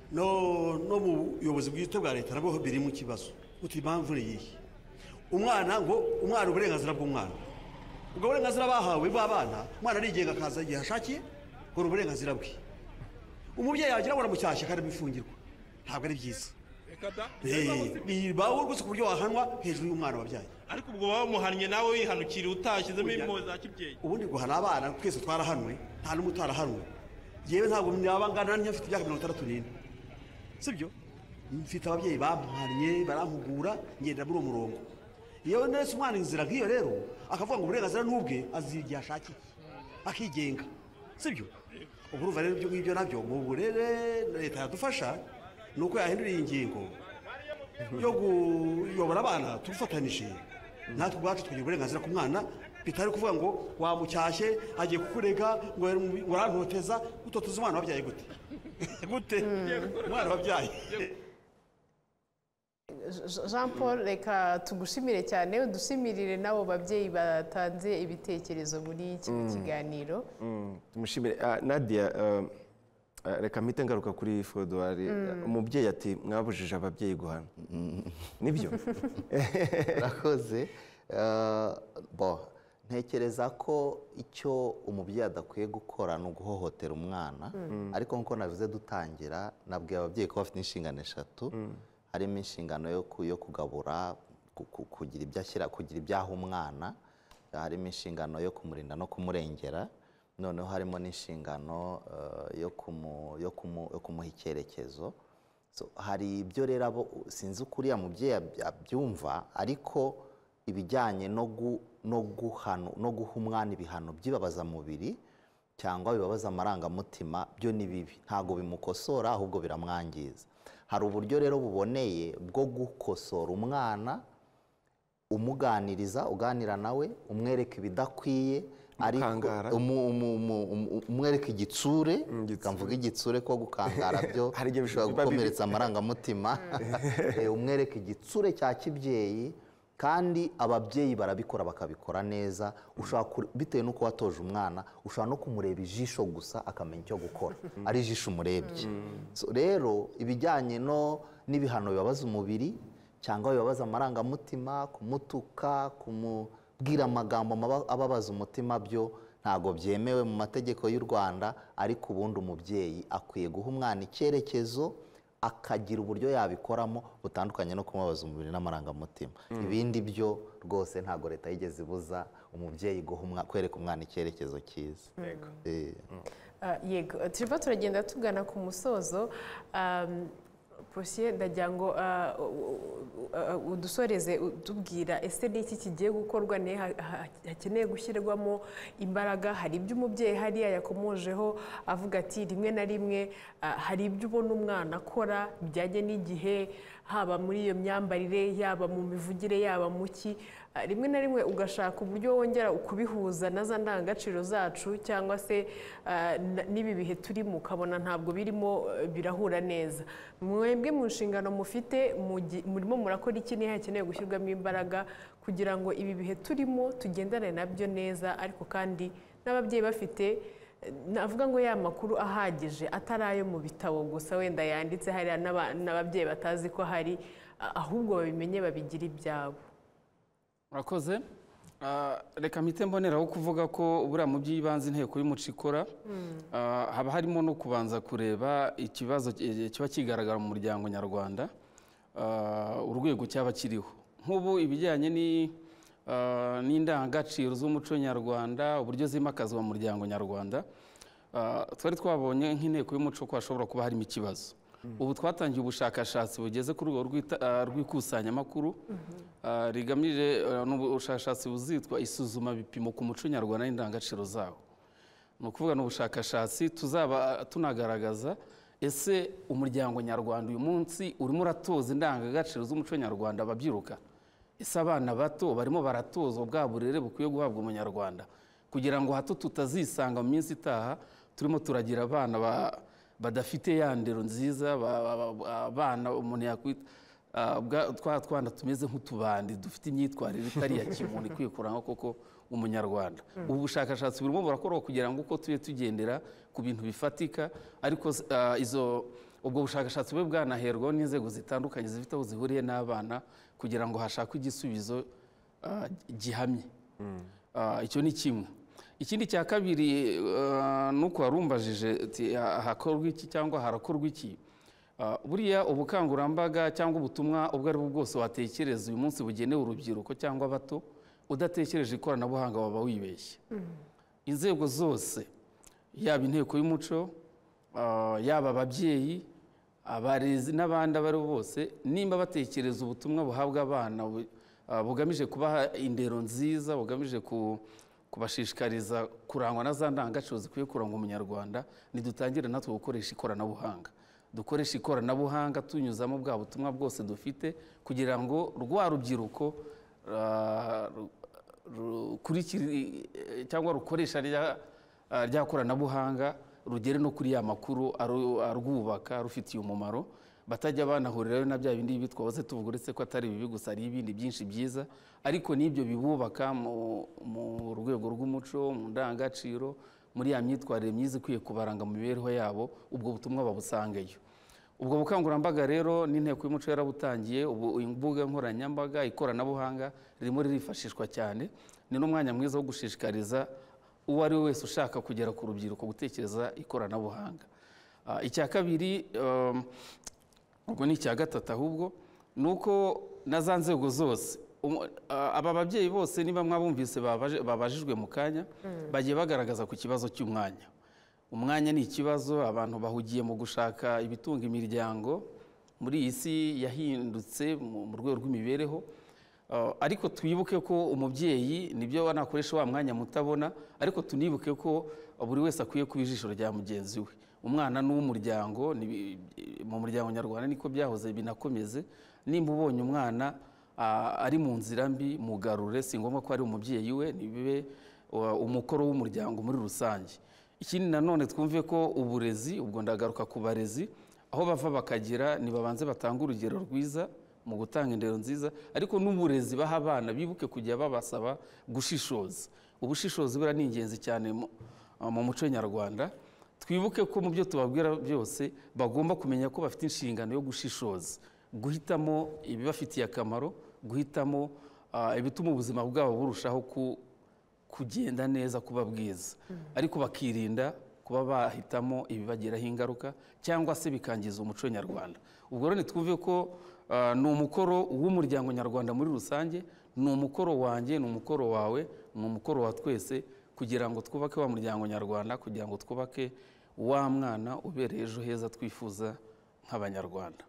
no no mu buyobozi bwite bwa leta nabwo biri mu kibazo. Uti impamvu ni iyi umwana ngo umwana uburenganzira bw'umwana ubwo burenganzira bahawe bw'abana umwana arigenga akaza igihe ashakiye ngo uburenganzira bwe umubyeyi yagira ngo aramucyashye kandi bifungirwa ntabwo ari byiza.
Reka da.
bibaho rwose ku buryo wahanwa hejuru y'umwana wabyaye.
Ariko ubwo bamuhannye nawe wihanukiriye utashyizemo impuhwe za kibyeyi.
Ubundi guhana abana twese twarahanwe nta n'umwe utarahanwe. Yewe ntabwo nabangana ntafite imyaka mirongo itandatu n'ine sibyo mfite ababyeyi bampannye barampugura ngenda muri uwo murongo. Iyo nese umwana inzira nk'iyo rero akavuga ngo uburenganzira n'ubwe azigiye ashakiye akigenga sibyo. Ubu urumva rero ibyo ngibyo nabyo mu burere leta yadufasha ni uko yahindura iyi ngingo yo kuyobora abana tugufatanije natwe ubwacu tukagira uburenganzira ku mwana bitari kuvuga ngo wamucyashye agiye kukurega ngo urantoteza utoteza umwana wabyaye gute gute umwana wabyaye.
Jean Paul reka tugushimire cyane udusimirire n'abo babyeyi batanze ibitekerezo muri iki kiganiro.
tumushimire Ah, Nadia ah, ah, reka mpite ngaruka kuri Fodouari. Umubyeyi ati mwabujije ababyeyi guhana nibyo?
Urakoze. Eh, bo ntekereza ko icyo umubyeyi adakwiye gukora ni uguhohotera umwana ariko nk'uko navuze dutangira nabwiye ababyeyi ko bafite inshingano eshatu harimo inshingano yo ku- yo kugabura ku- ku- kugira ibyo ashyira kugira ibyaha umwana harimo inshingano yo kumurinda no kumurengera noneho harimo n'inshingano eh, yo kumu- yo kumu- yo kumuha icyerekezo. So, hari ibyo rero abo sinzi uko uriya mubyeyi ab- abyumva ariko ibijyanye no gu- no guhano no guha umwana ibihano by'ibabazamubiri cyangwa bibabaza amarangamutima byo ni bibi ntabwo bimukosora ahubwo biramwangiza. Hari uburyo rero buboneye bwo gukosora umwana umuganiriza uganira nawe umwereka ibidakwiye ariko
Gukangara.
umu- umu- umu- umu- umwereka igitsure
igitsure.
ukamvuga igitsure ko gukangara byo
Hari igihe
bishobora
biba bibi.
gukomeretsa amarangamutima Eh, umwereka igitsure cya kibyeyi kandi ababyeyi barabikora bakabikora neza ushobora kure- bitewe n'uko watoje umwana ushobora no kumureba ijisho gusa akamenya icyo gukora ari ijisho umurebye So, rero ibijyanye no n'ibihano bibabaza umubiri cyangwa bibabaza amarangamutima kumutuka kumubwira amagambo maba- ababaza umutima byo ntabwo byemewe mu mategeko y'u Rwanda ariko ubundi umubyeyi akwiye guha umwana icyerekezo akagira uburyo yabikoramo butandukanye no kumubaza umubiri n'amarangamutima ibindi byo rwose ntabwo leta yigeze ibuza umubyeyi guha umwa- kwereka umwana icyerekezo cyiza Eh.
Ah, yego turimo turagenda tugana ku musozo um, Posiyeri ndagira ngo ah, u- u- u- udusoreze utubwira ese ni iki kigiye gukorwa ne ha- ha- hakeneye gushyirwamo imbaraga hari ibyo umubyeyi hariya yakomojeho avuga ati rimwe na rimwe ah, hari ibyo ubona umwana akora bijyanye n'igihe haba muri iyo myambarire yaba mu mivugire yaba mu ki Ah, rimwe na rimwe ugashaka uburyo wongera ukubihuza na za ndangagaciro zacu cyangwa se ah, n- n'ibi bihe turimo ukabona ntabwo birimo eh, birahura neza mwebwe mu nshingano mufite mugi- murimo murakora iki niho hakeneye gushyirwamo imbaraga kugira ngo ibi bihe turimo tugendane nabyo neza ariko kandi n'ababyeyi bafite eh, navuga ngo ya makuru ahagije atari ayo mu bitabo gusa wenda yanditse hariya n'aba- n'ababyeyi batazi ko hari ah, ahubwo babimenye babigira ibyabo.
murakoze Ah, reka mpite mboneraho kuvuga ko buriya mu by'ibanze inteko y'umuco ikora ah, haba harimo no kubanza kureba ikibazo ki- kiba kigaragara mu muryango nyarwanda ah, urwego cyaba kiriho nk'ubu ibijyanye ni- ah, n'indangagaciro z'umuco nyarwanda uburyo zimakazwa mu muryango nyarwanda ah, twari twabonye nk'inteko y'umuco ko hashobora kuba harimo ikibazo ubu twatangiye ubushakashatsi bugeze ku rwego rw'ita- ah, rw'ikusanyamakuru ah, rigamije ah, ni ubushakashatsi buzitwa isuzuma bipimo ku muco nyarwanda n'indangagaciro zawo ni ukuvuga ni ubushakashatsi tuzaba tunagaragaza ese umuryango nyarwanda uyu munsi urimo uratoza indangagaciro z'umuco nyarwanda ababyiruka ese abana bato barimo baratozwa bwa burere bukwiye guhabwa umunyarwanda kugira ngo hato tutazisanga mu minsi itaha turimo turagira abana ba- badafite ya ndero nziza ba- ba- ba- abana umuntu yakwita ah, bwa- twa twana tumeze nk'utubandi dufite imyitwarire itari iya kimuntu ikwiye kuranga koko umunyarwanda ubu bushakashatsi burimo burakorwa kugira ngo uko tujye tugendera ku bintu bifatika ariko ah, izo ubwo bushakashatsi bube bwanaherwaho n'inzego zitandukanye zifite aho zihuriye n'abana kugira ngo hashakwe igisubizo ah, gihamye Ah, icyo ni kimwe ikindi cya kabiri ah, ni uko warumbajije ati, ha- hakorwa iki cyangwa harakorwa iki Ah, buriya ubukangurambaga cyangwa ubutumwa ubwo ari bwo bwose watekereza uyu munsi bugenewe urubyiruko cyangwa abato udatekereje ikoranabuhanga waba wibeshye inzego zose yaba inteko y'umuco ah, yaba ababyeyi abarezi n'abandi abo ari bo bose nimba batekereza ubutumwa buhabwa abana bu- ah, bugamije kubaha indero nziza bugamije ku- kubashishikariza kurangwa na za ndangagaciro zikwiye kuranga umunyarwanda nidutangire natwe gukoresha ikoranabuhanga dukoresha ikoranabuhanga tunyuzamo bwa butumwa bwose dufite kugira ngo rwa rubyiruko ah, ru- rukurikira cyangwa rukoresha rya ah, rya koranabuhanga rugere no kuri ya makuru aru- arwubaka rufitiye umumaro batajya banahurirayo na bya bindi bitwahoze tuvuga uretse ko atari bibi gusa hari ibindi byinshi byiza ariko n'ibyo bibubaka mu mu rwego rw'umuco mu ndangagaciro muri ya myitwarire myiza ikwiye kubaranga mu mibereho yabo ubwo butumwa babusangeyo ubwo bukangurambaga rero n'inteko y'umuco yarabutangiye ubu imbuga nkoranyambaga ikoranabuhanga ririmo ririfashishwa cyane ni n'umwanya mwiza wo gushishikariza uwo ari we wese ushaka kugera ku rubyiruko gutekereza ikoranabuhanga Ah, icya kabiri um, ubwo ni icya gatatu ahubwo ni uko na za nzego zose umu- ah, aba babyeyi bose niba mwabumvise babaje- babajijwe mu kanya bagiye bagaragaza ku kibazo cy'umwanya umwanya ni ikibazo abantu bahugiye mu gushaka ibitunga imiryango muri iyi si yahindutse mu mu rwego rw'imibereho Uh, ariko twibuke ko umubyeyi nibyo wanakoresha wa mwanya mutabona ariko tunibuke ko buri wese akwiye kuba ijisho rya mugenzi we umwana ni uw'umuryango ni- mu muryango nyarwanda niko byahoze binakomeze nimba ubonye umwana ah, ari mu nzira mbi mugarure si ngombwa ko ari umubyeyi we nibibe umukoro w'umuryango muri rusange. Ikindi nanone twumve ko uburezi, ubwo ndagaruka ku barezi, aho bava bakagera nibabanze batanga urugero rwiza mu gutanga indero nziza, ariko n'uburezi baha abana bibuke kujya babasaba gushishoza. Ubushishozi bura ni ingenzi cyane mu muco nyarwanda. Twibuke ko mu byo tubabwira byose bagomba kumenya ko bafite inshingano yo gushishoza, guhitamo ibibafitiye akamaro, guhitamo ibituma ubuzima bwabo burushaho kugenda neza, kuba bwiza, ariko bakirinda kuba bahitamo ibibagiraho ingaruka cyangwa se bikangiza umuco nyarwanda. Ubwo rero twumve ko ni umukoro w'umuryango nyarwanda muri rusange, ni umukoro wanjye, ni umukoro wawe, ni umukoro wa twese, kugira ngo twubake wa muryango nyarwanda, kugira ngo twubake wa mwana ubereye ejo heza twifuza nk'abanyarwanda.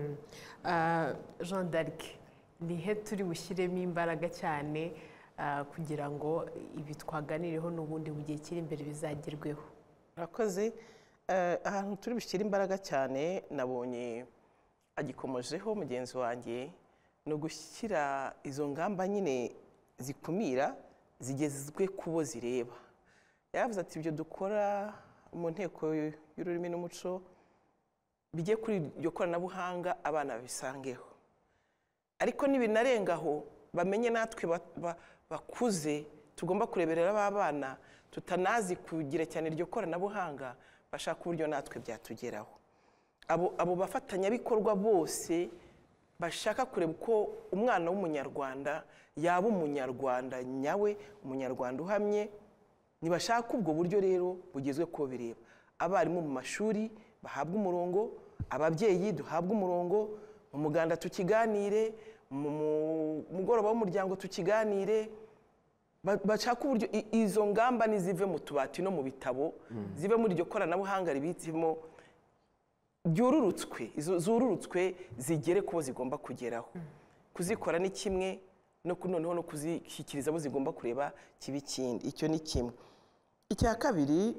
Jean d'Arc, ni he turi bushyiremo imbaraga cyane kugira ngo ibi twaganireho n'ubundi mu gihe kiri imbere bizagerweho?
Murakoze. Ahantu turi bushyire imbaraga cyane nabonye agikomojeho mugenzi wanjye, no gushyira izo ngamba nyine zikumira zigezwe kubo zireba. Yavuze ati ibyo dukora mu nteko y'ururimi n'umuco bijye kuri iryo koranabuhanga abana babisangeho, ariko nibinarengaho bamenye natwe bakuze tugomba kureberera abana tutanazi kugira cyane iryo koranabuhanga, bashaka uburyo natwe byatugeraho. Abo abo bafatanyabikorwa bose bashaka kureba uko umwana w'umunyarwanda yaba umunyarwanda nyawe, umunyarwanda uhamye, nibashaka ubwo buryo rero bugezwe ko bireba. Abarimu mu mashuri bahabwa umurongo, ababyeyi duhabwa umurongo, mu muganda tukiganire, mu mugoroba w'umuryango tukiganire, bashaka uburyo izo ngamba nizive mu tubati no mu bitabo, zive muri iryo koranabuhanga ribitsemo, byururutswe, zururutswe zigere kubo zigomba kugeraho. Kuzikora ni kimwe, no noneho no kuzishyikiriza abo zigomba kureba kiba ikindi. Icyo ni kimwe. Icya kabiri,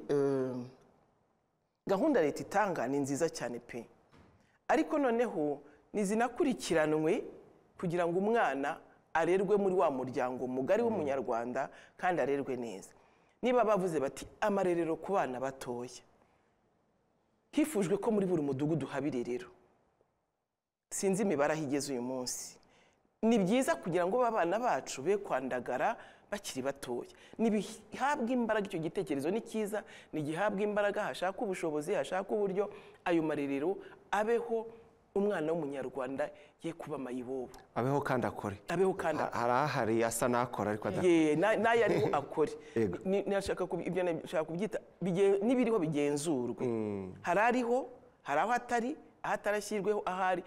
gahunda leta itanga ni nziza cyane pe, ariko noneho nizinakurikiranwe kugira ngo umwana arerwe muri wa muryango mugari w'umunyarwanda kandi arerwe neza. Niba bavuze bati amarerero ku bana batoya, hifujwe ko muri buri mudugudu haba irerero, sinzi imibare aho igeze uyu munsi. Ni byiza kugira ngo abana bacu be kwandagara bakiri batoya, nibihabwa imbaraga. Icyo gitekerezo ni cyiza, nigihabwa imbaraga, hashaka ubushobozi, hashaka uburyo ayo marerero abeho, umwana w'umunyarwanda ye kuba mayibobo,
abeho kandi akore,
abeho kandi
hari ahari asa n'akora ariko
ye nayo ariho akore. Nashaka ibyo nashaka kubyita n'ibiriho bigenzurwe. Hari ariho, hari aho atari, aho atarashyirweho, ahari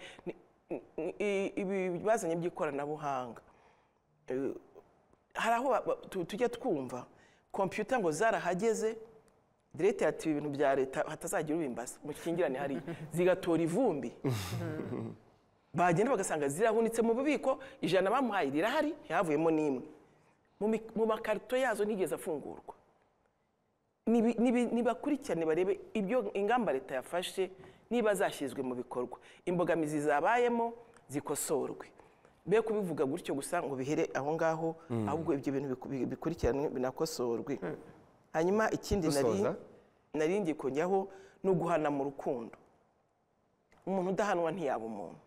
ibi bazanye by'ikoranabuhanga. Hari aho tujya twumva kompiyuta ngo zarahageze, direte ati ibintu bya leta hatazagira ubimbaza mu kingirane, hari zigatora ivumbi, bagenda bagasanga zirahunitse mu bubiko, ijana bamuhaye rirahari yavuyemo n'imwe, mu makarito yazo ntigeze afungurwa. Nibakurikirane barebe ibyo ingamba leta yafashe niba zashyizwe mu bikorwa, imbogamizi zabayemo zikosorwe, be kubivuga gutyo gusa ngo bihere aho ngaho, ahubwo ibyo bintu bikurikiranwe binakosorwe. Hanyuma ikindi nari ngiye kujyaho ni uguhana mu rukundo. Umuntu udahanwa ntiyaba umuntu.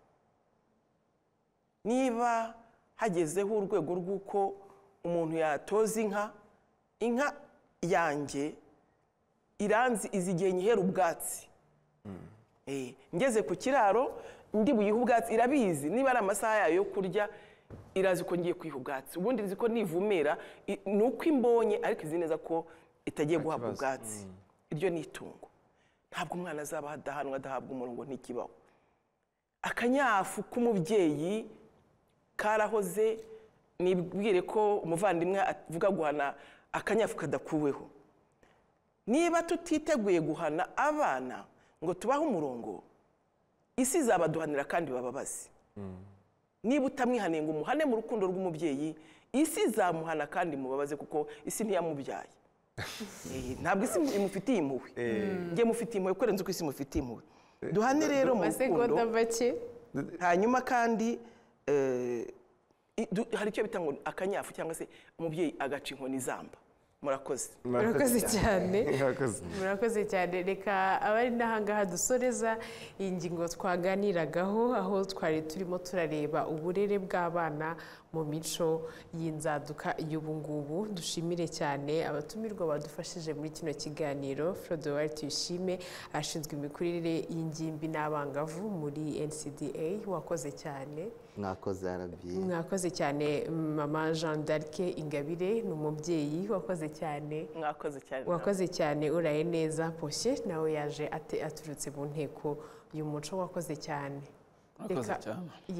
Niba hagezeho urwego rw'uko umuntu yatoza inka, inka yanjye iranzi izigiye nyihera ubwatsi, ngeze ku kiraro ndi buyiha ubwatsi, irabizi niba ari amasaha yayo yo kurya, irazi ko ngiye kwiha ubwatsi. Ubundi izi ko nivumera ni uko imbonye, ariko izi neza ko itagiye guhabwa ubwatsi. Iryo ni itungo. Ntabwo umwana azaba adahanwa adahabwa umurongo, ntikibaho. Akanyafu k'umubyeyi karahoze, nibwire ko umuvandimwe avuga guhana akanyafu kadakuweho. Niba tutiteguye guhana abana ngo tubahe umurongo, isi izabaduhanira kandi bababazi. Niba utamwihaniye ngo umuhane mu rukundo rw'umubyeyi, isi izamuhana kandi mubabaze, kuko isi ntiyamubyaye. Ntabwo isi imufitiye impuhwe, ngiye mufitiye impuhwe kuko renze uko isi imufitiye impuhwe. Duhane rero mu rukundo. Hanyuma kandi hari icyo bita ngo akanyafu, cyangwa se umubyeyi agaca inkoni zamba. murakoze
murakoze cyane murakoze cyane reka abari n'ahangaha dusoreza iyi ngingo twaganiragaho aho twari turimo turareba uburere bw'abana mu mico y'inzaduka y'ubu ngubu dushimire cyane abatumirwa badufashije muri kino kiganiro Frodouard Tuyishime ashinzwe imikurire y'ingimbi n'abangavu muri N C D A wakoze cyane
mwakoze arabye
mwakoze cyane mama Jean d'Arc Ingabire ni umubyeyi wakoze cyane
mwakoze cyane
wakoze cyane uraye neza Poshe nawe yaje aturutse mu nteko y'umuco wakoze cyane
mwakoze cyane